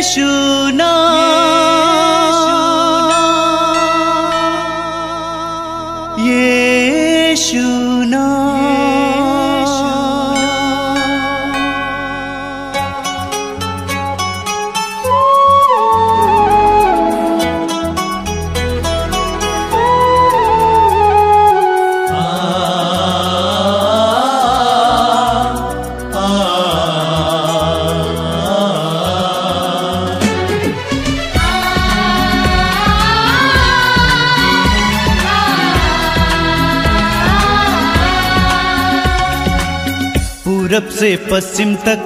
पूरब से पश्चिम तक,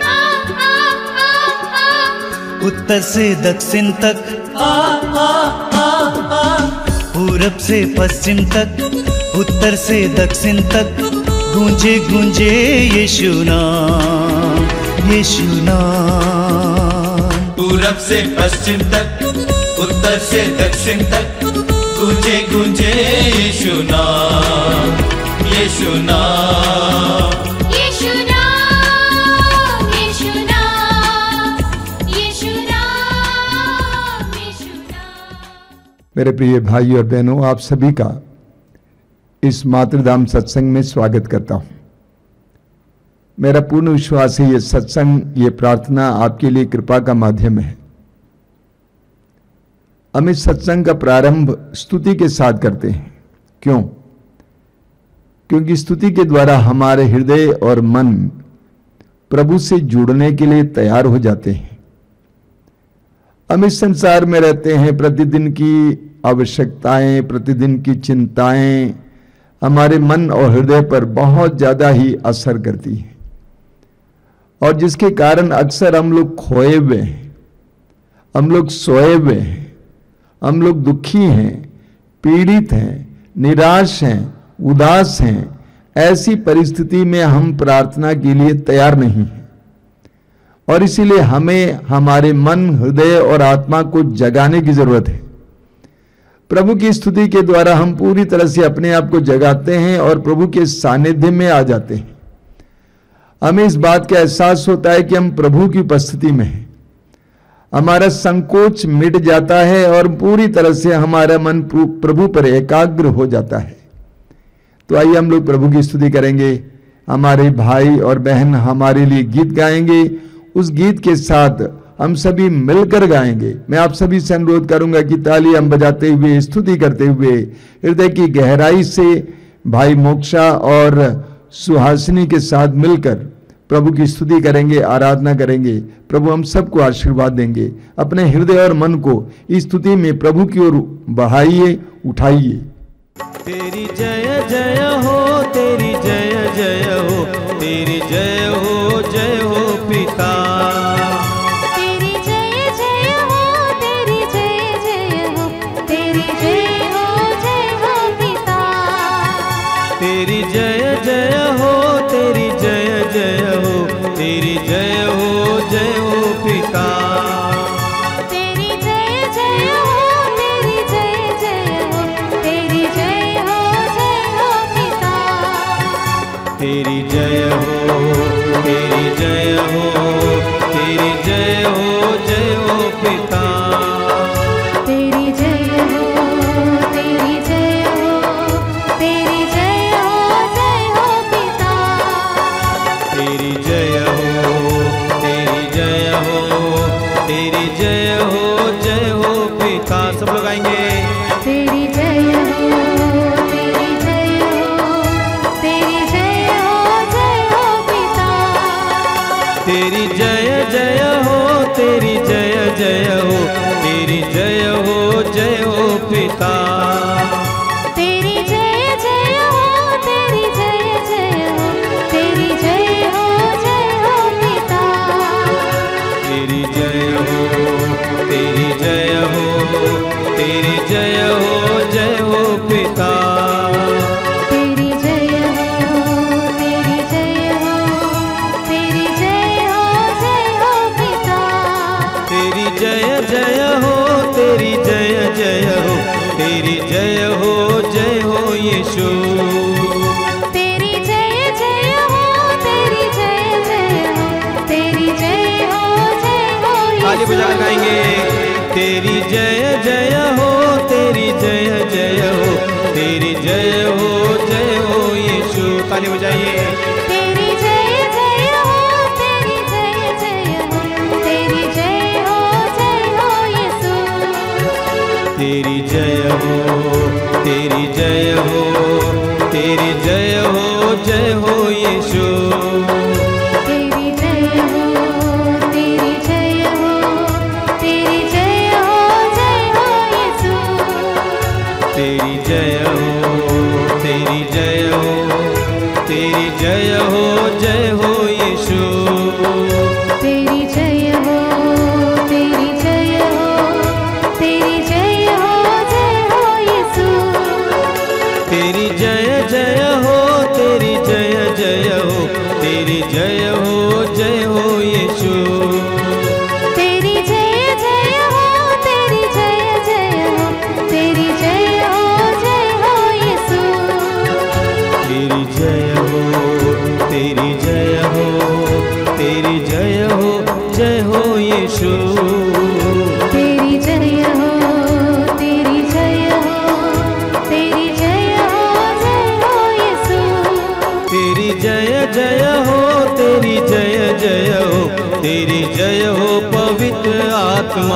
उत्तर से दक्षिण तक, पूरब से पश्चिम तक, उत्तर से दक्षिण तक गूंजे गूंजे यीशु नाम, यीशु नाम। पूरब से पश्चिम तक, उत्तर से दक्षिण तक गूंजे गूंजे यीशु नाम, यीशु नाम। मेरे प्रिय भाई और बहनों, आप सभी का इस मातृधाम सत्संग में स्वागत करता हूं। मेरा पूर्ण विश्वास है ये सत्संग, ये प्रार्थना आपके लिए कृपा का माध्यम है। हम इस सत्संग का प्रारंभ स्तुति के साथ करते हैं। क्यों? क्योंकि स्तुति के द्वारा हमारे हृदय और मन प्रभु से जुड़ने के लिए तैयार हो जाते हैं। हम इस संसार में रहते हैं, प्रतिदिन की आवश्यकताएं, प्रतिदिन की चिंताएं हमारे मन और हृदय पर बहुत ज्यादा ही असर करती हैं, और जिसके कारण अक्सर हम लोग खोए हुए हैं, हम लोग सोए हुए हैं, हम लोग दुखी हैं, पीड़ित हैं, निराश हैं, उदास हैं। ऐसी परिस्थिति में हम प्रार्थना के लिए तैयार नहीं हैं, और इसीलिए हमें हमारे मन, हृदय और आत्मा को जगाने की जरूरत है। प्रभु की स्तुति के द्वारा हम पूरी तरह से अपने आप को जगाते हैं और प्रभु के सानिध्य में आ जाते हैं। हमें इस बात का एहसास होता है कि हम प्रभु की उपस्थिति में हैं। हमारा संकोच मिट जाता है और पूरी तरह से हमारा मन प्रभु पर एकाग्र हो जाता है। तो आइए हम लोग प्रभु की स्तुति करेंगे। हमारे भाई और बहन हमारे लिए गीत गाएंगे, उस गीत के साथ हम सभी मिलकर गाएंगे। मैं आप सभी से अनुरोध करूंगा कि ताली हम बजाते हुए, स्तुति करते हुए, हृदय की गहराई से भाई मोक्षा और सुहासिनी के साथ मिलकर प्रभु की स्तुति करेंगे, आराधना करेंगे। प्रभु हम सबको आशीर्वाद देंगे। अपने हृदय और मन को इस स्तुति में प्रभु की ओर बढ़ाइए, उठाइए। तेरी जय जय हो, तेरी जय जय हो, तेरी जय हो, जय हो पिता। तेरी जय जय हो, तेरी जय जय हो, तेरी जय हो, जय हो पिता। तेरी जय जय हो, तेरी जय जय हो, तेरी जय हो, जय हो पिता। तेरी जय जय हो, तेरी जय जय हो, तेरी जय हो, जय हो पिता। तेरी जय हो, तेरी जय हो, तेरी जय हो, जय हो पिता। तेरी जय हो, तेरी जय हो, तेरी जय हो, जय हो पिता। तेरी जय हो, तेरी जय हो, तेरी जय हो, जय हो पिता। सब लोग आएंगे। तेरी जय हो, तेरी जय हो, तेरी जय हो, जय हो पिता। तेरी जय जय हो, तेरी जय जय हो, तेरी जय हो, जय हो पिता। तेरी जय जय हो, तेरी जय जय हो, तेरी जय हो, जय हो पिता। तेरी जय हो, तेरी जय हो, तेरी जय हो, जय हो पिता। तेरी जय हो, तेरी जय हो, तेरी जय हो, जय हो पिता। तेरी जय जय हो, तेरी जय जय हो, तेरी जय हो, जय हो यीशु। तेरी जय जय हो, तेरी जय जय हो, तेरी जय हो, जय हो ताली बजा बार गाएंगे। तेरी जय जय हो, तेरी जय जय हो, तेरी जय हो यीशु। ताली बजाइए। तेरी जय जय हो, तेरी जय जय हो, तेरी जय हो यीशु। तेरी जय हो, तेरी जय हो, तेरी जय हो यीशु। तेरी जय हो, तेरी जय हो, तेरी जय हो यीशु। तेरी जय हो, तेरी जय हो, तेरी जय हो यीशु। तेरी जय हो, तेरी जय हो, तेरी जय हो यीशु। तेरी जय जय हो, तेरी जय जय हो, तेरी जय हो यीशु। तेरी जय जय हो, तेरी जय जय हो, तेरी जय हो यीशु। तेरी जय हो, तेरी जय हो, तेरी जय हो यीशु। तेरी जय हो, तेरी जय हो, तेरी जय हो यीशु। तेरी जय जय हो, तेरी जय जय हो, तेरी जय हो पवित्र आत्मा।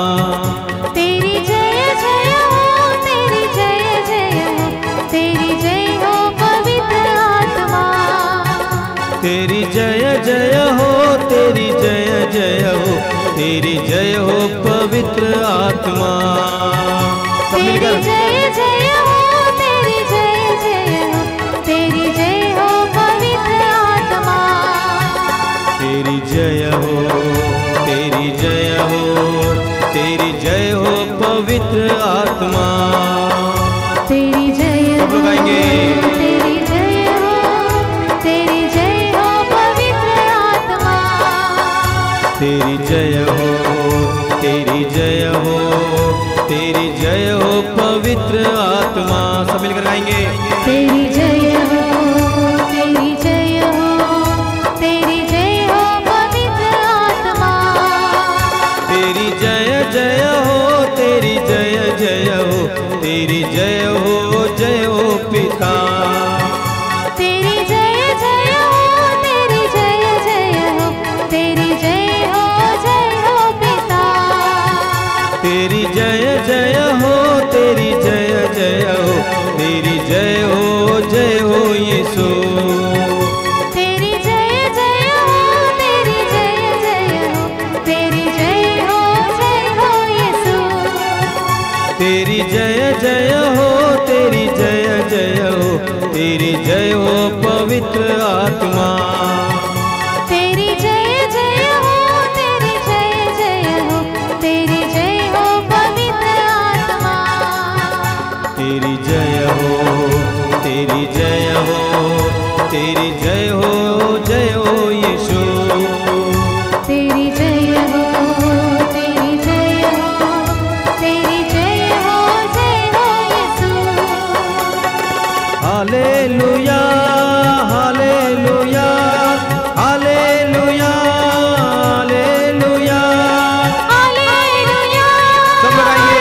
तेरी जय जय हो, तेरी जय जय हो, तेरी जय हो पवित्र आत्मा। तेरी जय जय हो, तेरी जय जय हो, तेरी जय हो पवित्र आत्मा। सब तेरी मिलकर। जय जय हो, तेरी जय जय हो, तेरी जय हो पवित्र आत्मा। तेरी जय हो, तेरी जय हो, तेरी जय हो पवित्र आत्मा। तेरी जय सब हो, लोग गाएंगे। तेरी जय हो, तेरी जय हो पवित्र आत्मा। तेरी जय हो, तेरी जय हो, तेरी जय हो पवित्र आत्मा। सब मिलकर गाएंगे। तेरी जय हो, तेरी जय हो, तेरी जय हो पवित्र आत्मा। तेरी जय जय हो, तेरी जय जय हो, तेरी जय हो पिता। तेरी जय जय हो, तेरी जय जय हो, तेरी जय हो पिता। तेरी जय जय हो, तेरी जय जय हो, तेरी जय हो यीशु। तेरी जय जय हो, तेरी जय जय हो, तेरी जय हो यीशु। तेरी जय जय हो, तेरी जय जय हो, तेरी जय हो पवित्र आत्मा। तेरी जय जय हो, तेरी जय जय हो, तेरी जय हो पवित्र आत्मा। तेरी जय हो, तेरी जय हो, तेरी जय हो यीशु। तेरी जय हो, तेरी जय हो, तेरी जय हो Yeshu. Hallelujah, hallelujah, hallelujah, hallelujah. Hallelujah, सब लोग आइए।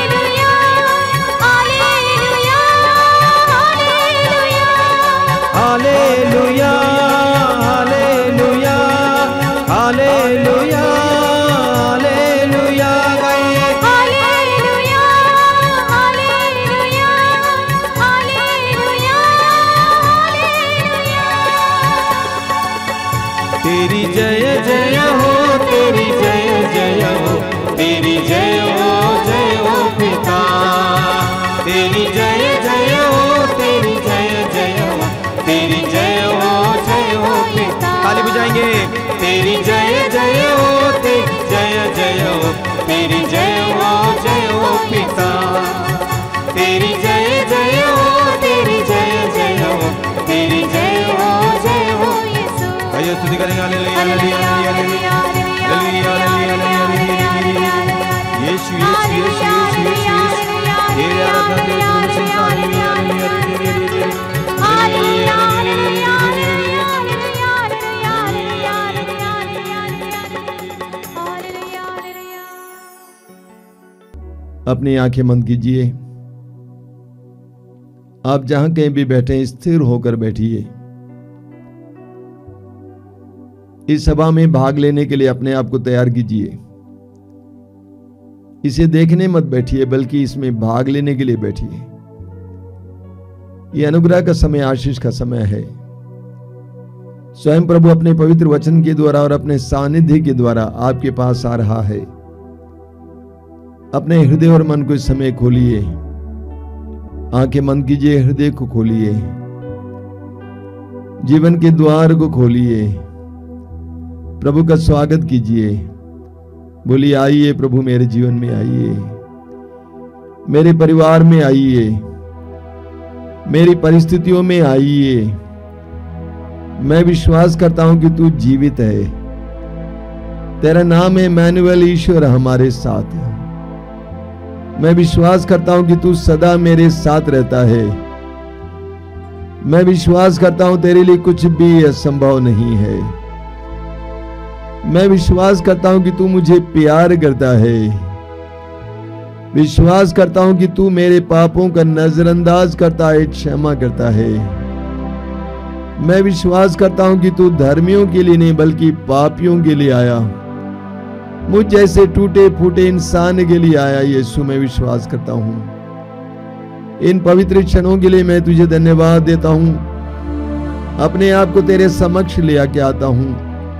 Hallelujah, hallelujah, hallelujah. Hallelujah, hallelujah, hallelujah, hallelujah गाइए। Hallelujah, hallelujah, hallelujah, hallelujah. तेरी जय जय हो, तेरी जय जय हो, तेरी जय हो पिता। तेरी जय जय हो, तेरी जय जय हो, तेरी जय हो पिता। ताली बजाएंगे। तेरी जय जय हो, तेरी जय जय हो, तेरी जय हो पिता। तेरी जय जय हो, तेरी जय जय हो, तेरी जय हो यीशु। आइए स्तुति करेंगे। Hallelujah, hallelujah, hallelujah, hallelujah, hallelujah. Yeshu Yeshu Yeshu Yeshu Yeshu Yeshu. तेरी आराधना तेरे गुण संसार। Hallelujah, hallelujah, hallelujah, hallelujah, hallelujah. अपनी आंखें बंद कीजिए। आप जहां कहीं भी बैठे स्थिर होकर बैठिए। इस सभा में भाग लेने के लिए अपने आप को तैयार कीजिए। इसे देखने मत बैठिए, बल्कि इसमें भाग लेने के लिए बैठिए। यह अनुग्रह का समय, आशीष का समय है। स्वयं प्रभु अपने पवित्र वचन के द्वारा और अपने सानिध्य के द्वारा आपके पास आ रहा है। अपने हृदय और मन को इस समय खोलिए। आंखें बंद कीजिए, हृदय को खोलिए, जीवन के द्वार को खोलिए, प्रभु का स्वागत कीजिए। बोलिए, आइए प्रभु, मेरे जीवन में आइए, मेरे परिवार में आइए, मेरी परिस्थितियों में आइए। मैं विश्वास करता हूं कि तू जीवित है। तेरा नाम है इम्मानुएल, ईश्वर हमारे साथ है। मैं विश्वास करता हूं कि तू सदा मेरे साथ रहता है। मैं विश्वास करता हूं तेरे लिए कुछ भी असंभव नहीं है। मैं विश्वास करता हूं कि तू मुझे प्यार करता है। विश्वास करता हूं कि तू मेरे पापों का नजरअंदाज करता है, क्षमा करता है। मैं विश्वास करता हूं कि तू धर्मियों के लिए नहीं बल्कि पापियों के लिए आया। मुझ जैसे टूटे फूटे इंसान के लिए आया। यीशु, मैं विश्वास करता हूं। इन पवित्र क्षणों के लिए मैं तुझे धन्यवाद देता हूं। अपने आप को तेरे समक्ष ले आके आता हूं,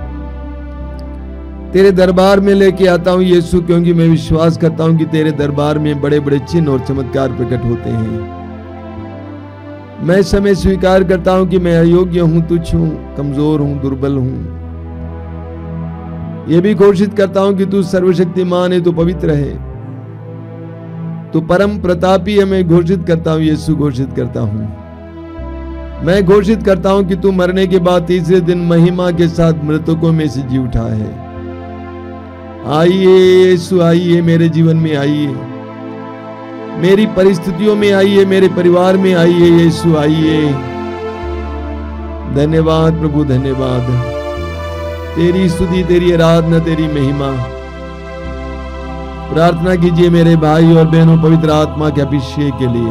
तेरे दरबार में लेके आता हूं यीशु, क्योंकि मैं विश्वास करता हूं कि तेरे दरबार में बड़े बड़े चिन्ह और चमत्कार प्रकट होते हैं। मैं समय स्वीकार करता हूं कि मैं अयोग्य हूं, तुच्छ हूं, कमजोर हूं, दुर्बल हूं। यह भी घोषित करता हूं कि तू सर्वशक्तिमान है, तू पवित्र है, तू परम प्रतापी है। मैं घोषित करता हूं यीशु, घोषित करता हूं। मैं घोषित करता हूं कि तू मरने के बाद तीसरे दिन महिमा के साथ मृतकों में से जी उठा है। आइए यीशु, आइए मेरे जीवन में आइए, मेरी परिस्थितियों में आइए, मेरे परिवार में आइए। यीशु आइए। धन्यवाद प्रभु, धन्यवाद। तेरी स्तुति, तेरी आराधना, तेरी महिमा। प्रार्थना कीजिए मेरे भाई और बहनों पवित्र आत्मा के अभिषेक के लिए।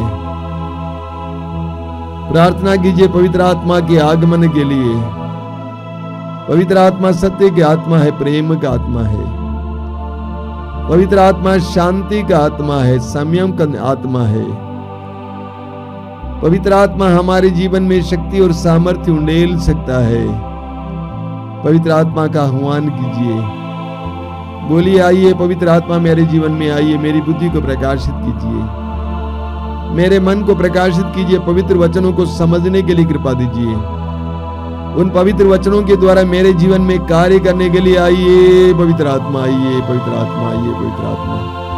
प्रार्थना कीजिए पवित्र आत्मा के आगमन के लिए। पवित्र आत्मा सत्य की आत्मा है, प्रेम का आत्मा है। पवित्र आत्मा शांति का आत्मा है, संयम का आत्मा है। पवित्र आत्मा हमारे जीवन में शक्ति और सामर्थ्य उंडेल सकता है। पवित्र आत्मा का आह्वान कीजिए। बोलिए, आइए पवित्र आत्मा मेरे जीवन में आइए, मेरी बुद्धि को प्रकाशित कीजिए, मेरे मन को प्रकाशित कीजिए। पवित्र वचनों को समझने के लिए कृपा दीजिए। उन पवित्र वचनों के द्वारा मेरे जीवन में कार्य करने के लिए आइए पवित्र आत्मा, आइए पवित्र आत्मा, आइए पवित्र आत्मा।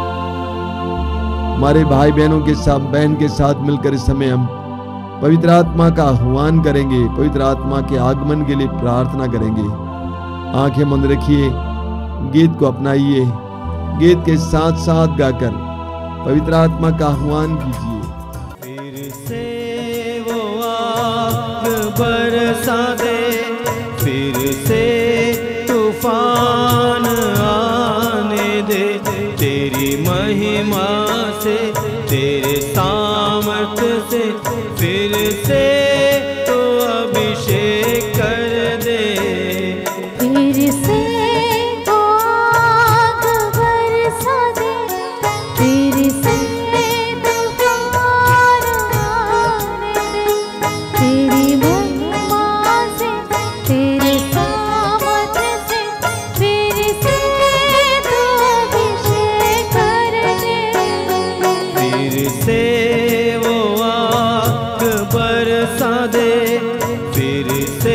हमारे भाई बहनों के साथ, बहन के साथ मिलकर इस समय हम पवित्र आत्मा का आह्वान करेंगे, पवित्र आत्मा के आगमन के लिए प्रार्थना करेंगे। आंखें बंद रखिए, गीत को अपनाइए, गीत के साथ साथ गाकर पवित्र आत्मा का आह्वान कीजिए। फिर से वो आग बरसा दे, फिर से तूफान आने दे, तेरी महिमा से, तेरे सामर्थ्य से, फिर से तो अभिषेक कर दे। फिर से तो आग बरसा दे, फिर से तूफान आने दे, तेरी महिमा से, तेरे सामर्थ्य से, फिर से तो अभिषेक कर दे। फिर से वो आग बरसा दे, फिर से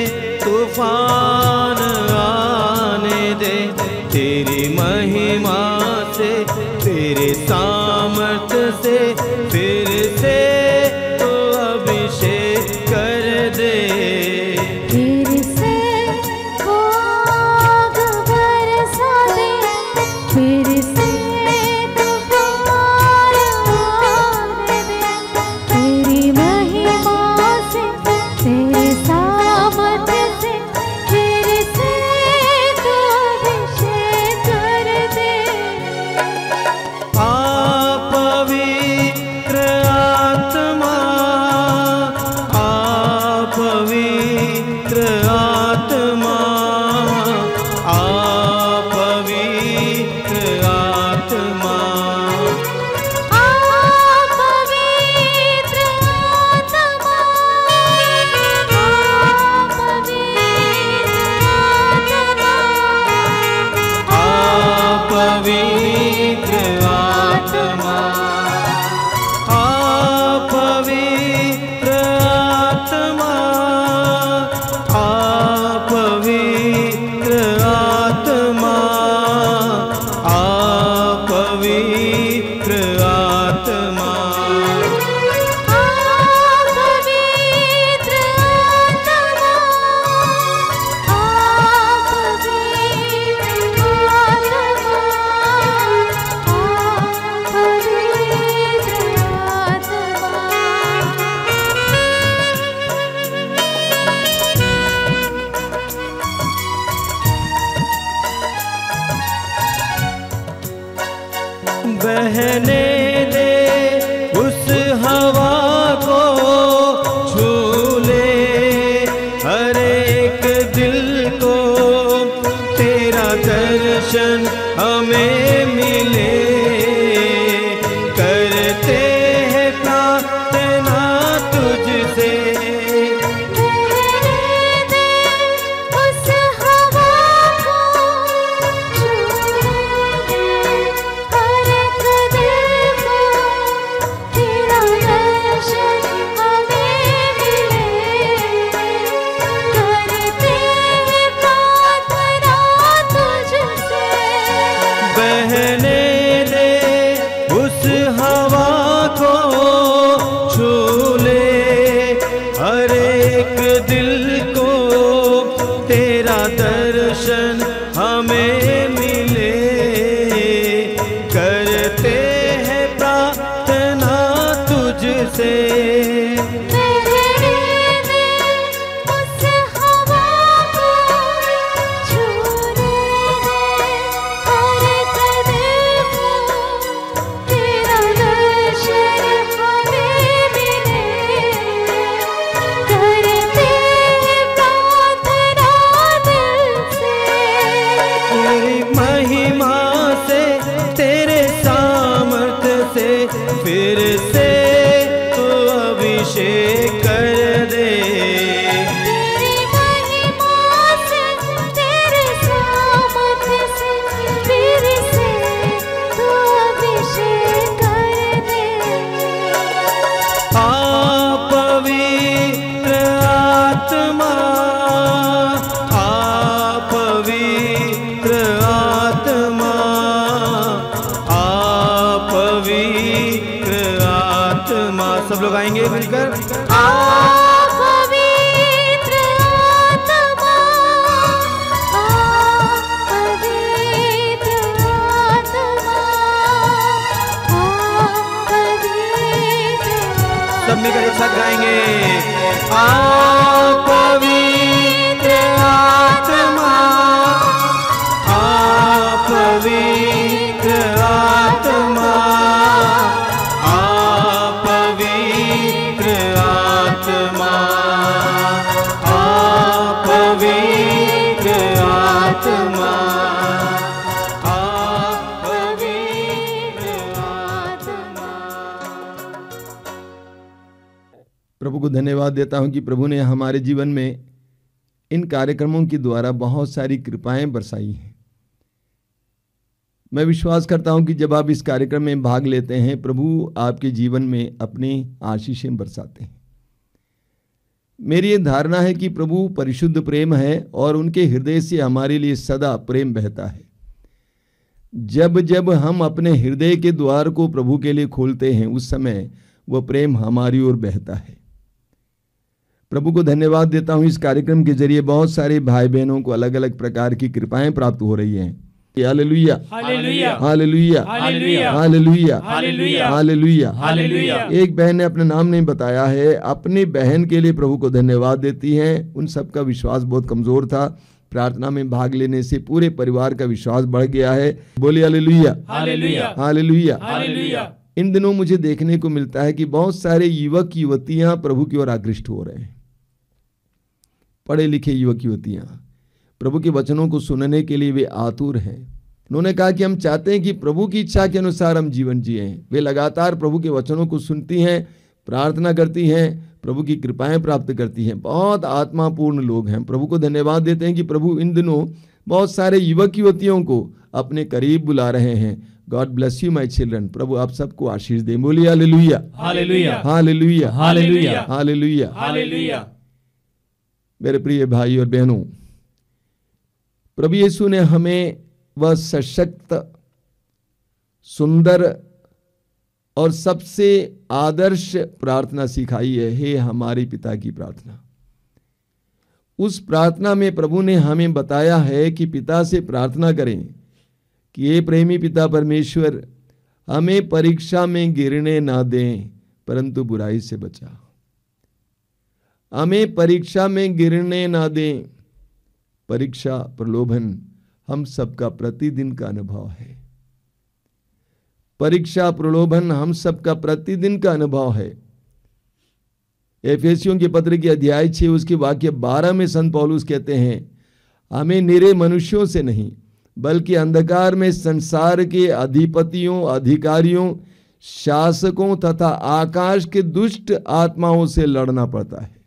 तूफान आने दे, तेरी महिमा से, तेरे सामर्थ्य से, फिर से तो अभिषेक कर दे। फिर से वो आग बरसा दे, फिर से तूफान आने दे, तेरी महिमा से, तेरे सामर्थ्य से, फिर बहने दे उस हवा को, छू ले हर एक दिल को, तेरा दर्शन हमें मिले, करते हैं प्रार्थना तुझसे। उस हवा को छू ले हर एक दिल को, तेरा दर्शन हमें मिले, करते हैं प्रार्थना तुझसे। बहने दे उस हवा को, छू ले हर एक दिल को, तेरा दर्शन हमें मिले, करते हैं प्रार्थना तुझसे। उस हवा को छू ले हर एक दिल को, तेरा दर्शन हमें मिले, करते हैं प्रार्थना दिल से। तेरी महिमा से, तेरे सामर्थ्य से, फिर से तू अभिषेक कर दे। तेरी महिमा से, तेरे सामर्थ्य से, फिर से तू अभिषेक कर दे। आ पवित्र आत्मा, आ पवित्र आत्मा, आ पवित्र आत्मा। सब लोग आएंगे मिलकर। आ पवित्र आत्मा, आ पवित्र आत्मा, आ पवित्र सब मिलकर एक साथ गाएंगे। आ पवित्र आत्मा, आ पवित्र आत्मा, आ पवित्र आत्मा, आ पवित्र आत्मा, आ पवित्र आत्मा। प्रभु को धन्यवाद देता हूं कि प्रभु ने हमारे जीवन में इन कार्यक्रमों के द्वारा बहुत सारी कृपाएं बरसाई हैं। मैं विश्वास करता हूं कि जब आप इस कार्यक्रम में भाग लेते हैं, प्रभु आपके जीवन में अपनी आशीषें बरसाते हैं। मेरी ये धारणा है कि प्रभु परिशुद्ध प्रेम है और उनके हृदय से हमारे लिए सदा प्रेम बहता है। जब जब हम अपने हृदय के द्वार को प्रभु के लिए खोलते हैं, उस समय वह प्रेम हमारी ओर बहता है। प्रभु को धन्यवाद देता हूं, इस कार्यक्रम के जरिए बहुत सारे भाई बहनों को अलग अलग प्रकार की कृपाएं प्राप्त हो रही हैं। Hallelujah, hallelujah, hallelujah, hallelujah, hallelujah, hallelujah, hallelujah, hallelujah. एक बहन ने अपना नाम नहीं बताया है, अपनी बहन के लिए प्रभु को धन्यवाद देती हैं। उन सबका विश्वास बहुत कमजोर था, प्रार्थना में भाग लेने से पूरे परिवार का विश्वास बढ़ गया है। बोलिए हालेलुया, हालेलुया, हालेलुया। हालेलुया। इन दिनों मुझे देखने को मिलता है कि बहुत सारे युवक युवतियां प्रभु की ओर आकृष्ट हो रहे हैं। पढ़े लिखे युवक युवतियां प्रभु के वचनों को सुनने के लिए वे आतुर हैं। उन्होंने कहा कि हम चाहते हैं कि प्रभु की इच्छा के अनुसार हम जीवन जिएं। वे लगातार प्रभु के वचनों को सुनती हैं, प्रार्थना करती हैं, प्रभु की कृपाएं प्राप्त करती हैं। बहुत आत्मापूर्ण लोग हैं। प्रभु को धन्यवाद देते हैं कि प्रभु इन दिनों बहुत सारे युवक युवतियों को अपने करीब बुला रहे हैं। God bless you my children. प्रभु आप सबको आशीष दें। बोलिए hallelujah, hallelujah, hallelujah, hallelujah, hallelujah. Hallelujah. मेरे प्रिय भाई और बहनों, प्रभु यीशु ने हमें वह सशक्त, सुंदर और सबसे आदर्श प्रार्थना सिखाई है, हे हमारे पिता की प्रार्थना। उस प्रार्थना में प्रभु ने हमें बताया है कि पिता से प्रार्थना करें कि ये प्रेमी पिता परमेश्वर हमें परीक्षा में गिरने ना दें, परंतु बुराई से बचा। हमें परीक्षा में गिरने ना दें। परीक्षा, प्रलोभन हम सबका प्रतिदिन का अनुभव है। परीक्षा, प्रलोभन हम सबका प्रतिदिन का अनुभव है। एफेसियों के पत्र के अध्याय 6 उसके वाक्य 12 में संत पौलुस कहते हैं, हमें निरे मनुष्यों से नहीं बल्कि अंधकार में संसार के अधिपतियों, अधिकारियों, शासकों तथा आकाश के दुष्ट आत्माओं से लड़ना पड़ता है।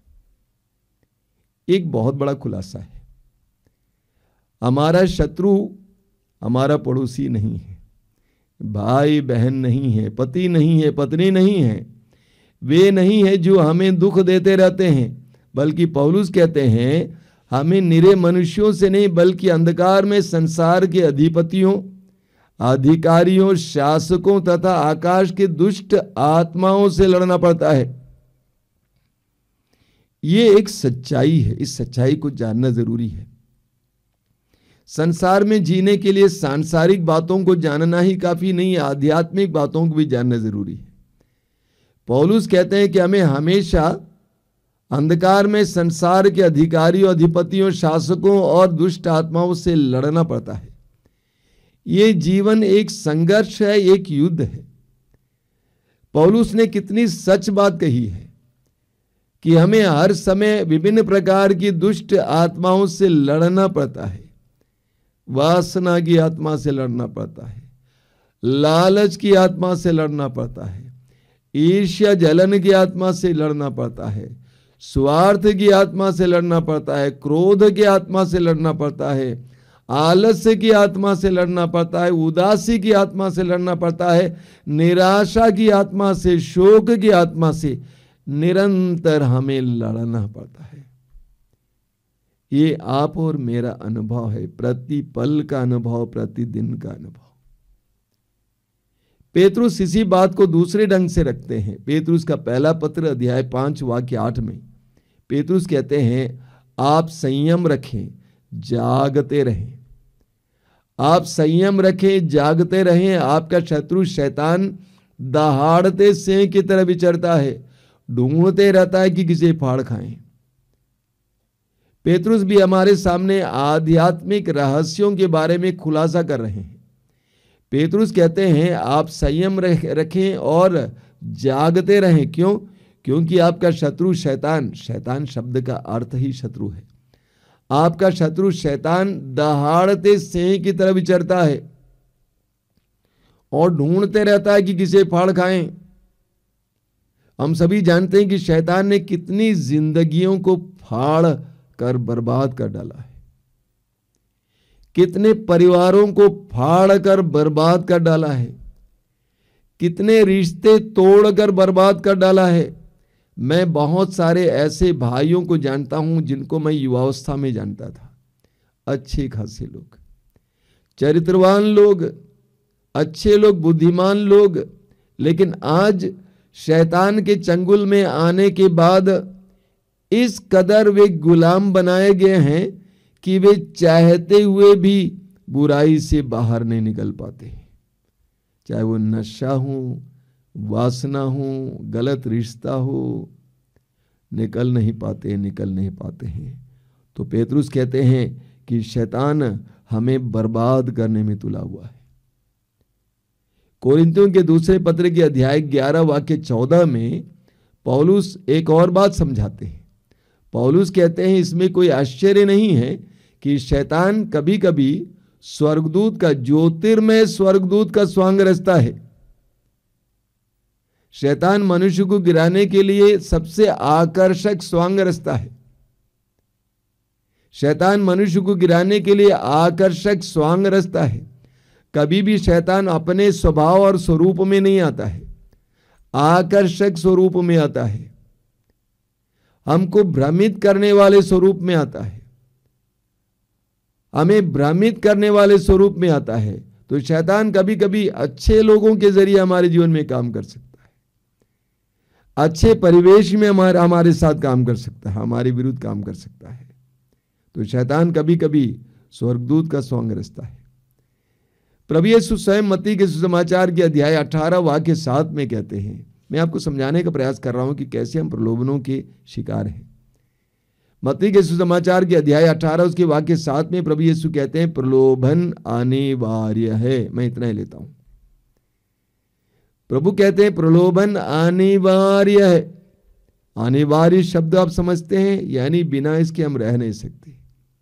एक बहुत बड़ा खुलासा है। हमारा शत्रु हमारा पड़ोसी नहीं है, भाई बहन नहीं है, पति नहीं है, पत्नी नहीं है, वे नहीं है जो हमें दुख देते रहते हैं, बल्कि पौलुस कहते हैं हमें निरे मनुष्यों से नहीं बल्कि अंधकार में संसार के अधिपतियों, अधिकारियों, शासकों तथा आकाश के दुष्ट आत्माओं से लड़ना पड़ता है। ये एक सच्चाई है, इस सच्चाई को जानना जरूरी है। संसार में जीने के लिए सांसारिक बातों को जानना ही काफी नहीं है, आध्यात्मिक बातों को भी जानना जरूरी है। पौलुस कहते हैं कि हमें हमेशा अंधकार में संसार के अधिकारियों, अधिपतियों, शासकों और दुष्ट आत्माओं से लड़ना पड़ता है। ये जीवन एक संघर्ष है, एक युद्ध है। पौलुस ने कितनी सच बात कही है कि हमें हर समय विभिन्न प्रकार की दुष्ट आत्माओं से लड़ना पड़ता है। वासना की आत्मा से लड़ना पड़ता है, लालच की आत्मा से लड़ना पड़ता है, ईर्ष्या जलन की आत्मा से लड़ना पड़ता है, स्वार्थ की आत्मा से लड़ना पड़ता है, क्रोध की आत्मा से लड़ना पड़ता है, आलस्य की आत्मा से लड़ना पड़ता है, उदासी की आत्मा से लड़ना पड़ता है, निराशा की आत्मा से, शोक की आत्मा से निरंतर हमें लड़ना पड़ता है। ये आप और मेरा अनुभव है, प्रति पल का अनुभव, प्रतिदिन का अनुभव। पेतरुस इसी बात को दूसरे ढंग से रखते हैं। पेतरुस का पहला पत्र अध्याय 5 वाक्य 8 में पेतरुस कहते हैं, आप संयम रखें, जागते रहें। आप संयम रखें, जागते रहें। आपका शत्रु शैतान दहाड़ते सिंह की तरह विचरता है, ढूंढते रहता है कि किसे फाड़ खाएं। पेतरुस भी हमारे सामने आध्यात्मिक रहस्यों के बारे में खुलासा कर रहे हैं। पेतरुस कहते हैं आप संयम रखें और जागते रहें। क्यों? क्योंकि आपका शत्रु शैतान, शैतान शब्द का अर्थ ही शत्रु है, आपका शत्रु शैतान दहाड़ते सिंह की तरह विचरता है और ढूंढते रहता है कि किसे फाड़ खाएं। हम सभी जानते हैं कि शैतान ने कितनी जिंदगियों को फाड़ कर बर्बाद कर डाला है, कितने परिवारों को फाड़ कर बर्बाद कर डाला है, कितने रिश्ते तोड़कर बर्बाद कर डाला है। मैं बहुत सारे ऐसे भाइयों को जानता हूं जिनको मैं युवावस्था में जानता था, अच्छे खासे लोग, चरित्रवान लोग, अच्छे लोग, बुद्धिमान लोग, लेकिन आज शैतान के चंगुल में आने के बाद इस कदर वे गुलाम बनाए गए हैं कि वे चाहते हुए भी बुराई से बाहर नहीं निकल पाते। चाहे वो नशा हो, वासना हो, गलत रिश्ता हो, निकल नहीं पाते हैं। तो पेतरुस कहते हैं कि शैतान हमें बर्बाद करने में तुला हुआ है। कोरिन्थियों के दूसरे पत्र के अध्याय 11 वाक्य 14 में पौलुस एक और बात समझाते हैं। पौलुस कहते हैं इसमें कोई आश्चर्य नहीं है कि शैतान कभी कभी स्वर्गदूत का, ज्योतिर्मय स्वर्गदूत का स्वांग रचता है। शैतान मनुष्य को गिराने के लिए सबसे आकर्षक स्वांग रचता है। शैतान मनुष्य को गिराने के लिए आकर्षक स्वांग रचता है। कभी भी शैतान अपने स्वभाव और स्वरूप में नहीं आता है, आकर्षक स्वरूप में आता है, हमको भ्रमित करने वाले स्वरूप में आता है, हमें भ्रमित करने वाले स्वरूप में आता है। तो शैतान कभी कभी अच्छे लोगों के जरिए हमारे जीवन में काम कर सकता है, अच्छे परिवेश में हमारे साथ काम कर सकता है, हमारे विरुद्ध काम कर सकता है। तो शैतान कभी कभी स्वर्गदूत का स्वांग रचता है। प्रभु यीशु स्वयं मत्ती के सुसमाचार के अध्याय 18 वाक्य 7 में कहते हैं, मैं आपको समझाने का प्रयास कर रहा हूं कि कैसे हम प्रलोभनों के शिकार हैं। मत्ती के सुसमाचार के अध्याय 18 उसके वाक्य 7 में प्रभु यीशु कहते हैं प्रलोभन अनिवार्य है। मैं इतना ही लेता हूं। प्रभु कहते हैं प्रलोभन अनिवार्य है। अनिवार्य शब्द आप समझते हैं, यानी बिना इसके हम रह नहीं सकते।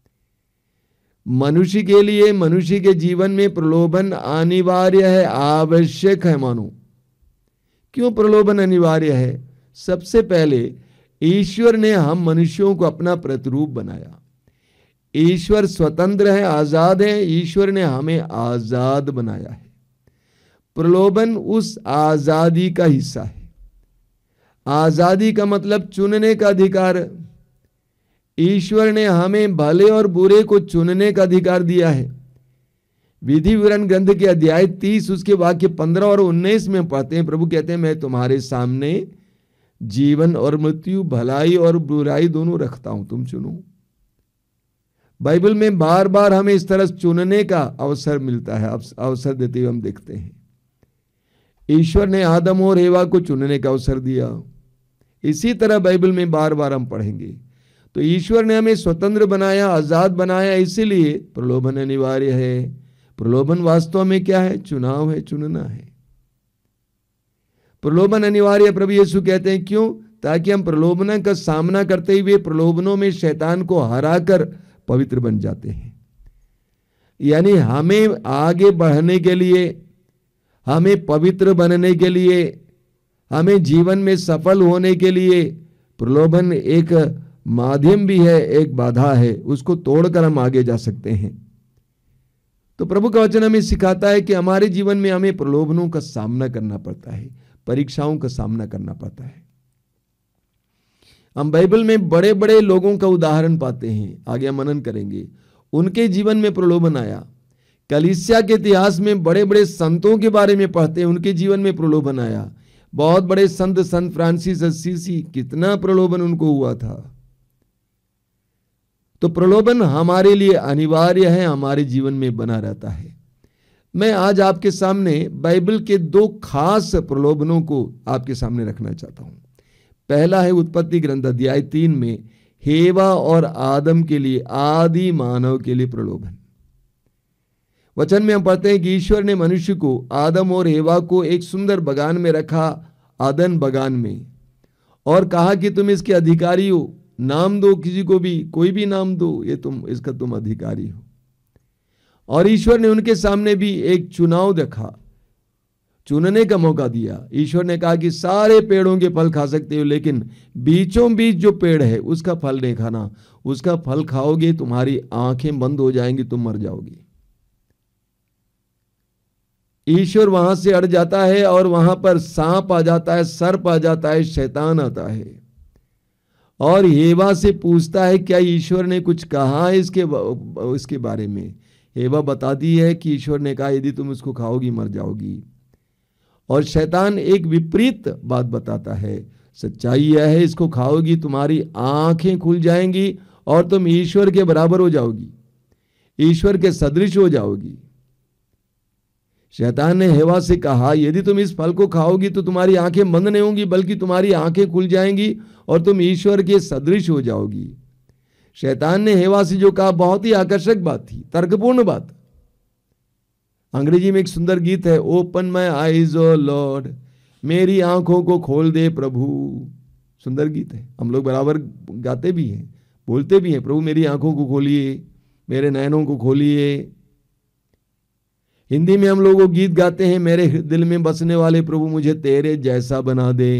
मनुष्य के लिए, मनुष्य के जीवन में प्रलोभन अनिवार्य है, आवश्यक है मानो। क्यों प्रलोभन अनिवार्य है? सबसे पहले ईश्वर ने हम मनुष्यों को अपना प्रतिरूप बनाया। ईश्वर स्वतंत्र है, आजाद है। ईश्वर ने हमें आजाद बनाया है। प्रलोभन उस आजादी का हिस्सा है। आजादी का मतलब चुनने का अधिकार। ईश्वर ने हमें भले और बुरे को चुनने का अधिकार दिया है। विधि विवरण ग्रंथ के अध्याय 30 उसके वाक्य 15 और 19 में पढ़ते हैं, प्रभु कहते हैं मैं तुम्हारे सामने जीवन और मृत्यु, भलाई और बुराई दोनों रखता हूं, तुम चुनो। बाइबल में बार बार हमें इस तरह चुनने का अवसर मिलता है, अवसर देते हुए हम देखते हैं। ईश्वर ने आदम और हेवा को चुनने का अवसर दिया। इसी तरह बाइबल में बार बार हम पढ़ेंगे। तो ईश्वर ने हमें स्वतंत्र बनाया, आजाद बनाया, इसीलिए प्रलोभन अनिवार्य है। प्रलोभन वास्तव में क्या है? चुनाव है, चुनना है। प्रलोभन अनिवार्य, प्रभु यीशु कहते हैं क्यों? ताकि हम प्रलोभन का सामना करते हुए प्रलोभनों में शैतान को हराकर पवित्र बन जाते हैं। यानी हमें आगे बढ़ने के लिए, हमें पवित्र बनने के लिए, हमें जीवन में सफल होने के लिए प्रलोभन एक माध्यम भी है, एक बाधा है। उसको तोड़कर हम आगे जा सकते हैं। तो प्रभु का वचन हमें सिखाता है कि हमारे जीवन में हमें प्रलोभनों का सामना करना पड़ता है, परीक्षाओं का सामना करना पड़ता है। हम बाइबल में बड़े बड़े लोगों का उदाहरण पाते हैं, आगे हम मनन करेंगे। उनके जीवन में प्रलोभन आया। कलीसिया के इतिहास में बड़े बड़े संतों के बारे में पढ़ते हैं, उनके जीवन में प्रलोभन आया। बहुत बड़े संत फ्रांसिस असीसी, कितना प्रलोभन उनको हुआ था। तो प्रलोभन हमारे लिए अनिवार्य है, हमारे जीवन में बना रहता है। मैं आज आपके सामने बाइबल के 2 खास प्रलोभनों को आपके सामने रखना चाहता हूं। पहला है उत्पत्ति ग्रंथ अध्याय 3 में हेवा और आदम के लिए, आदि मानव के लिए प्रलोभन। वचन में हम पढ़ते हैं कि ईश्वर ने मनुष्य को, आदम और हेवा को एक सुंदर बगान में रखा, आदन बगान में, और कहा कि तुम इसके अधिकारी हो, नाम दो किसी को भी, कोई भी नाम दो, ये इसका तुम अधिकारी हो। और ईश्वर ने उनके सामने भी एक चुनाव रखा, चुनने का मौका दिया। ईश्वर ने कहा कि सारे पेड़ों के फल खा सकते हो, लेकिन बीचों बीच जो पेड़ है उसका फल नहीं खाना। उसका फल खाओगे तुम्हारी आंखें बंद हो जाएंगी, तुम मर जाओगे। ईश्वर वहां से अड़ जाता है और वहां पर सांप आ जाता है, सर्प आ जाता है, शैतान आता है और हेवा से पूछता है क्या ईश्वर ने कुछ कहा है इसके बारे में। हेवा बताती है कि ईश्वर ने कहा यदि तुम इसको खाओगी मर जाओगी। और शैतान एक विपरीत बात बताता है, सच्चाई यह है इसको खाओगी तुम्हारी आंखें खुल जाएंगी और तुम ईश्वर के बराबर हो जाओगी, ईश्वर के सदृश हो जाओगी। शैतान ने हेवा से कहा यदि तुम इस फल को खाओगी तो तुम्हारी आंखें बंद नहीं होंगी बल्कि तुम्हारी आंखें खुल जाएंगी और तुम ईश्वर के सदृश हो जाओगी। शैतान ने हेवा से जो कहा बहुत ही आकर्षक बात थी, तर्कपूर्ण बात। अंग्रेजी में एक सुंदर गीत है, open my eyes O Lord, मेरी आंखों को खोल दे प्रभु। सुंदर गीत है, हम लोग बराबर गाते भी हैं, बोलते भी हैं, प्रभु मेरी आंखों को खोलिए, मेरे नयनों को खोलिए। हिंदी में हम लोग वो गीत गाते हैं, मेरे दिल में बसने वाले प्रभु मुझे तेरे जैसा बना दे।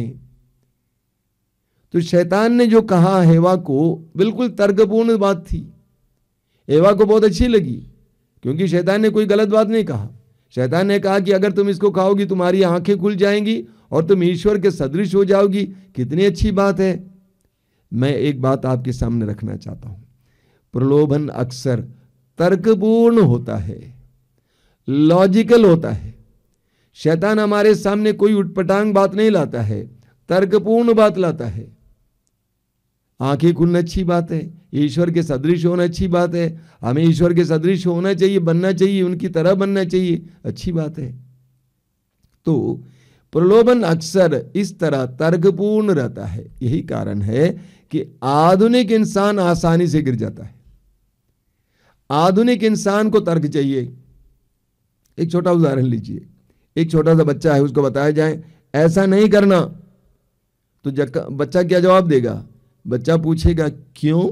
तो शैतान ने जो कहा हेवा को बिल्कुल तर्कपूर्ण बात थी, हेवा को बहुत अच्छी लगी क्योंकि शैतान ने कोई गलत बात नहीं कहा। शैतान ने कहा कि अगर तुम इसको खाओगी तुम्हारी आंखें खुल जाएंगी और तुम ईश्वर के सदृश हो जाओगी। कितनी अच्छी बात है। मैं एक बात आपके सामने रखना चाहता हूं, प्रलोभन अक्सर तर्कपूर्ण होता है, लॉजिकल होता है। शैतान हमारे सामने कोई उटपटांग बात नहीं लाता है, तर्कपूर्ण बात लाता है। आंखें खुलना अच्छी बात है, ईश्वर के सदृश होना अच्छी बात है, हमें ईश्वर के सदृश होना चाहिए, बनना चाहिए, उनकी तरह बनना चाहिए, अच्छी बात है। तो प्रलोभन अक्सर इस तरह तर्कपूर्ण रहता है। यही कारण है कि आधुनिक इंसान आसानी से गिर जाता है। आधुनिक इंसान को तर्क चाहिए। एक छोटा उदाहरण लीजिए, एक छोटा सा बच्चा है, उसको बताया जाए ऐसा नहीं करना, तो बच्चा क्या जवाब देगा? बच्चा पूछेगा क्यों?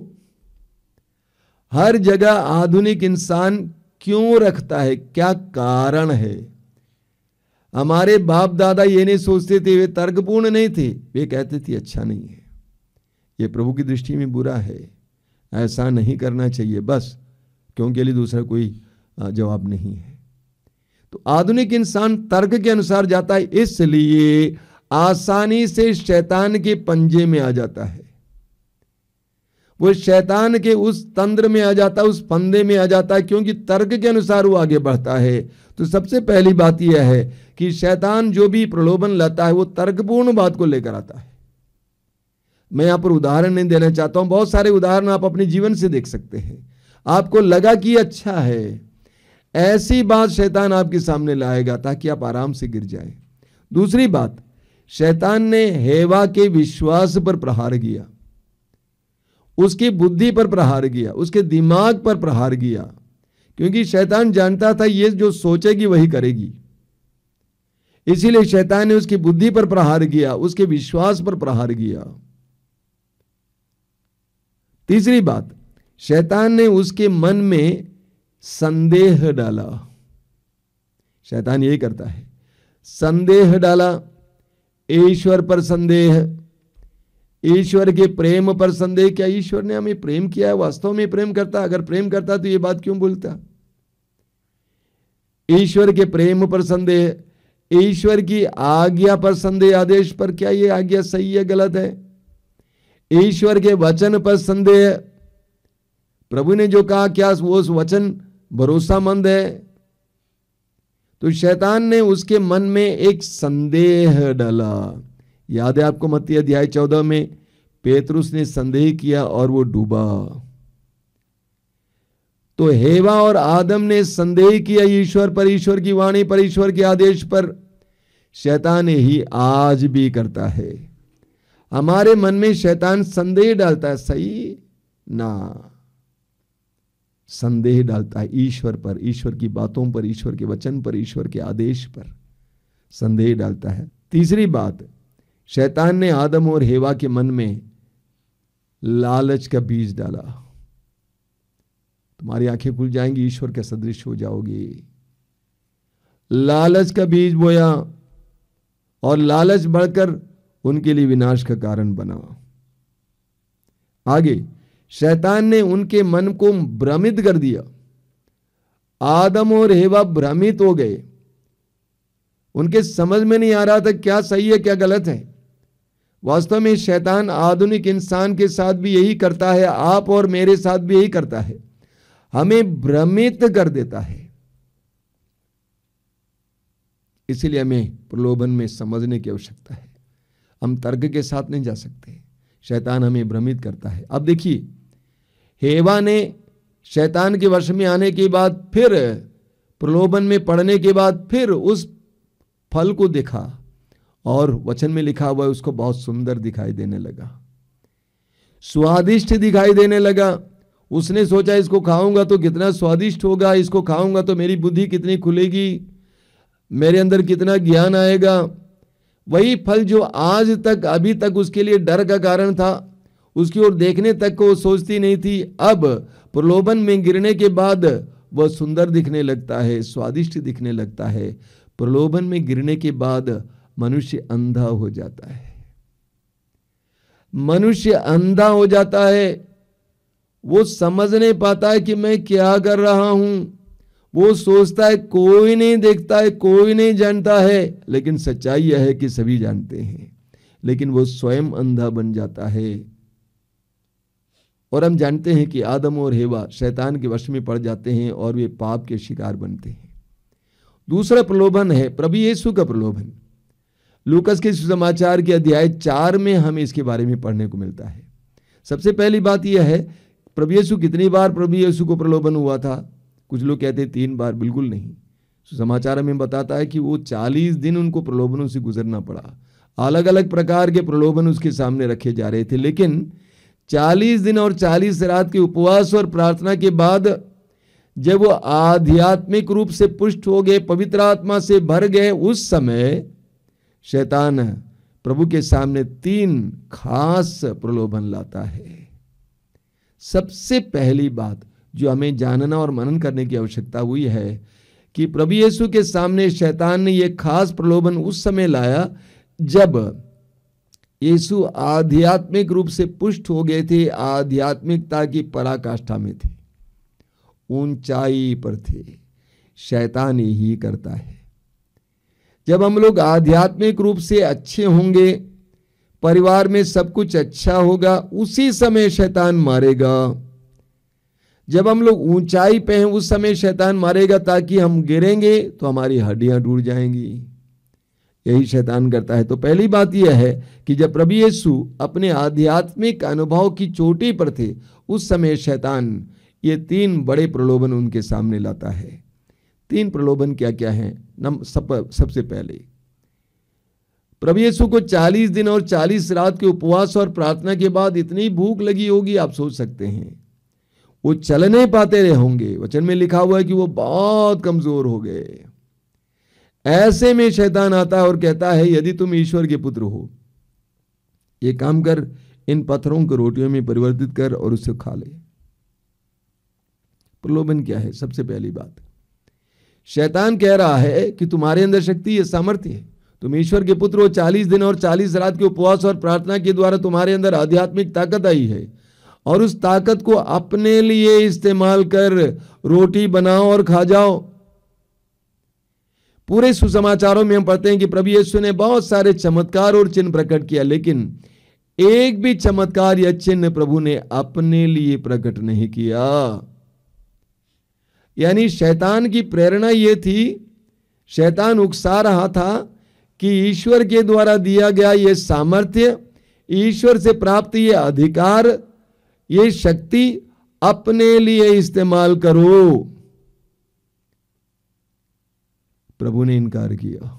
हर जगह आधुनिक इंसान क्यों रखता है, क्या कारण है? हमारे बाप दादा ये नहीं सोचते थे, वे तर्कपूर्ण नहीं थे, वे कहते थे अच्छा नहीं है, ये प्रभु की दृष्टि में बुरा है, ऐसा नहीं करना चाहिए, बस, क्योंकि लिए दूसरा कोई जवाब नहीं है। तो आधुनिक इंसान तर्क के अनुसार जाता है, इसलिए आसानी से शैतान के पंजे में आ जाता है, वो शैतान के उस तंत्र में आ जाता है, उस फंदे में आ जाता है, क्योंकि तर्क के अनुसार वो आगे बढ़ता है। तो सबसे पहली बात यह है कि शैतान जो भी प्रलोभन लाता है वो तर्कपूर्ण बात को लेकर आता है। मैं यहां पर उदाहरण नहीं देना चाहता हूं, बहुत सारे उदाहरण आप अपने जीवन से देख सकते हैं। आपको लगा कि अच्छा है, ऐसी बात शैतान आपके सामने लाएगा ताकि आप आराम से गिर जाएं। दूसरी बात, शैतान ने हेवा के विश्वास पर प्रहार किया, उसकी बुद्धि पर प्रहार किया, उसके दिमाग पर प्रहार किया, क्योंकि शैतान जानता था ये जो सोचेगी वही करेगी, इसीलिए शैतान ने उसकी बुद्धि पर प्रहार किया, उसके विश्वास पर प्रहार किया। तीसरी बात, शैतान ने उसके मन में संदेह डाला। शैतान यही करता है, संदेह डाला, ईश्वर पर संदेह, ईश्वर के प्रेम पर संदेह। क्या ईश्वर ने हमें प्रेम किया है? वास्तव में प्रेम करता? अगर प्रेम करता तो ये बात क्यों बोलता? ईश्वर के प्रेम पर संदेह, ईश्वर की आज्ञा पर संदेह, आदेश पर, क्या ये आज्ञा सही है गलत है? ईश्वर के वचन पर संदेह, प्रभु ने जो कहा क्या वो उस वचन भरोसामंद है? तो शैतान ने उसके मन में एक संदेह डाला। याद है आपको मत्ती अध्याय 14 में पेतरुस ने संदेह किया और वो डूबा। तो हेवा और आदम ने संदेह किया ईश्वर पर, ईश्वर की वाणी पर, ईश्वर के आदेश पर। शैतान ही आज भी करता है, हमारे मन में शैतान संदेह डालता है, सही ना, संदेह डालता है ईश्वर पर, ईश्वर की बातों पर, ईश्वर के वचन पर, ईश्वर के आदेश पर संदेह डालता है। तीसरी बात, शैतान ने आदम और हेवा के मन में लालच का बीज डाला। तुम्हारी आंखें खुल जाएंगी, ईश्वर के सदृश हो जाओगी। लालच का बीज बोया और लालच बढ़कर उनके लिए विनाश का कारण बना। आगे शैतान ने उनके मन को भ्रमित कर दिया। आदम और हेवा भ्रमित हो गए, उनके समझ में नहीं आ रहा था क्या सही है क्या गलत है। वास्तव में शैतान आधुनिक इंसान के साथ भी यही करता है, आप और मेरे साथ भी यही करता है, हमें भ्रमित कर देता है। इसीलिए हमें प्रलोभन में समझने की आवश्यकता है, हम तर्क के साथ नहीं जा सकते। शैतान हमें भ्रमित करता है। अब देखिए, हेवा ने शैतान के वश में आने के बाद, फिर प्रलोभन में पड़ने के बाद, फिर उस फल को देखा और वचन में लिखा हुआ है उसको बहुत सुंदर दिखाई देने लगा, स्वादिष्ट दिखाई देने लगा। उसने सोचा इसको खाऊंगा तो कितना स्वादिष्ट होगा, इसको खाऊंगा तो मेरी बुद्धि कितनी खुलेगी, मेरे अंदर कितना ज्ञान आएगा। वही फल जो आज तक, अभी तक उसके लिए डर का कारण था, उसकी ओर देखने तक को वो सोचती नहीं थी, अब प्रलोभन में गिरने के बाद वह सुंदर दिखने लगता है, स्वादिष्ट दिखने लगता है। प्रलोभन में गिरने के बाद मनुष्य अंधा हो जाता है, मनुष्य अंधा हो जाता है। वो समझ नहीं पाता है कि मैं क्या कर रहा हूं, वो सोचता है कोई नहीं देखता है, कोई नहीं जानता है, लेकिन सच्चाई यह है कि सभी जानते हैं, लेकिन वो स्वयं अंधा बन जाता है। और हम जानते हैं कि आदम और हेवा शैतान के वश में पड़ जाते हैं और वे पाप के शिकार बनते हैं। दूसरा प्रलोभन है प्रभु यीशु का प्रलोभन। लूकस के सुसमाचार के अध्याय 4 में हमें इसके बारे में पढ़ने को मिलता है। सबसे पहली बात यह है, प्रभु यीशु कितनी बार प्रभु यीशु को प्रलोभन हुआ था? कुछ लोग कहते हैं 3 बार, बिल्कुल नहीं। सुसमाचार में बताता है कि वो 40 दिन उनको प्रलोभनों से गुजरना पड़ा। अलग अलग प्रकार के प्रलोभन उसके सामने रखे जा रहे थे, लेकिन 40 दिन और 40 रात के उपवास और प्रार्थना के बाद जब वो आध्यात्मिक रूप से पुष्ट हो गए, पवित्र आत्मा से भर गए, उस समय शैतान प्रभु के सामने 3 खास प्रलोभन लाता है। सबसे पहली बात जो हमें जानना और मनन करने की आवश्यकता हुई है कि प्रभु यीशु के सामने शैतान ने यह खास प्रलोभन उस समय लाया जब यीशु आध्यात्मिक रूप से पुष्ट हो गए थे, आध्यात्मिकता की पराकाष्ठा में थे, ऊंचाई पर थे। शैतान यही करता है। जब हम लोग आध्यात्मिक रूप से अच्छे होंगे, परिवार में सब कुछ अच्छा होगा, उसी समय शैतान मारेगा। जब हम लोग ऊंचाई पे हैं, उस समय शैतान मारेगा, ताकि हम गिरेंगे तो हमारी हड्डियां टूट जाएंगी। यही शैतान करता है। तो पहली बात यह है कि जब प्रभु यीशु अपने आध्यात्मिक अनुभव की चोटी पर थे, उस समय शैतान ये 3 बड़े प्रलोभन उनके सामने लाता है। 3 प्रलोभन क्या क्या हैं? सबसे पहले प्रभु यीशु को 40 दिन और 40 रात के उपवास और प्रार्थना के बाद इतनी भूख लगी होगी, आप सोच सकते हैं। वो चल नहीं पाते रहे होंगे। वचन में लिखा हुआ है कि वो बहुत कमजोर हो गए। ऐसे में शैतान आता है और कहता है, यदि तुम ईश्वर के पुत्र हो, ये काम कर, इन पत्थरों को रोटियों में परिवर्तित कर और उसे खा ले। प्रलोभन क्या है? सबसे पहली बात, शैतान कह रहा है कि तुम्हारे अंदर शक्ति है, सामर्थ्य है, तुम ईश्वर के पुत्र हो। 40 दिन और 40 रात के उपवास और प्रार्थना के द्वारा तुम्हारे अंदर आध्यात्मिक ताकत आई है, और उस ताकत को अपने लिए इस्तेमाल कर रोटी बनाओ और खा जाओ। पूरे सुसमाचारों में हम पढ़ते हैं कि प्रभु यीशु ने बहुत सारे चमत्कार और चिन्ह प्रकट किया, लेकिन एक भी चमत्कार या चिन्ह प्रभु ने अपने लिए प्रकट नहीं किया। यानी शैतान की प्रेरणा यह थी, शैतान उकसा रहा था कि ईश्वर के द्वारा दिया गया यह सामर्थ्य, ईश्वर से प्राप्त यह अधिकार, यह शक्ति अपने लिए इस्तेमाल करो। प्रभु ने इनकार किया।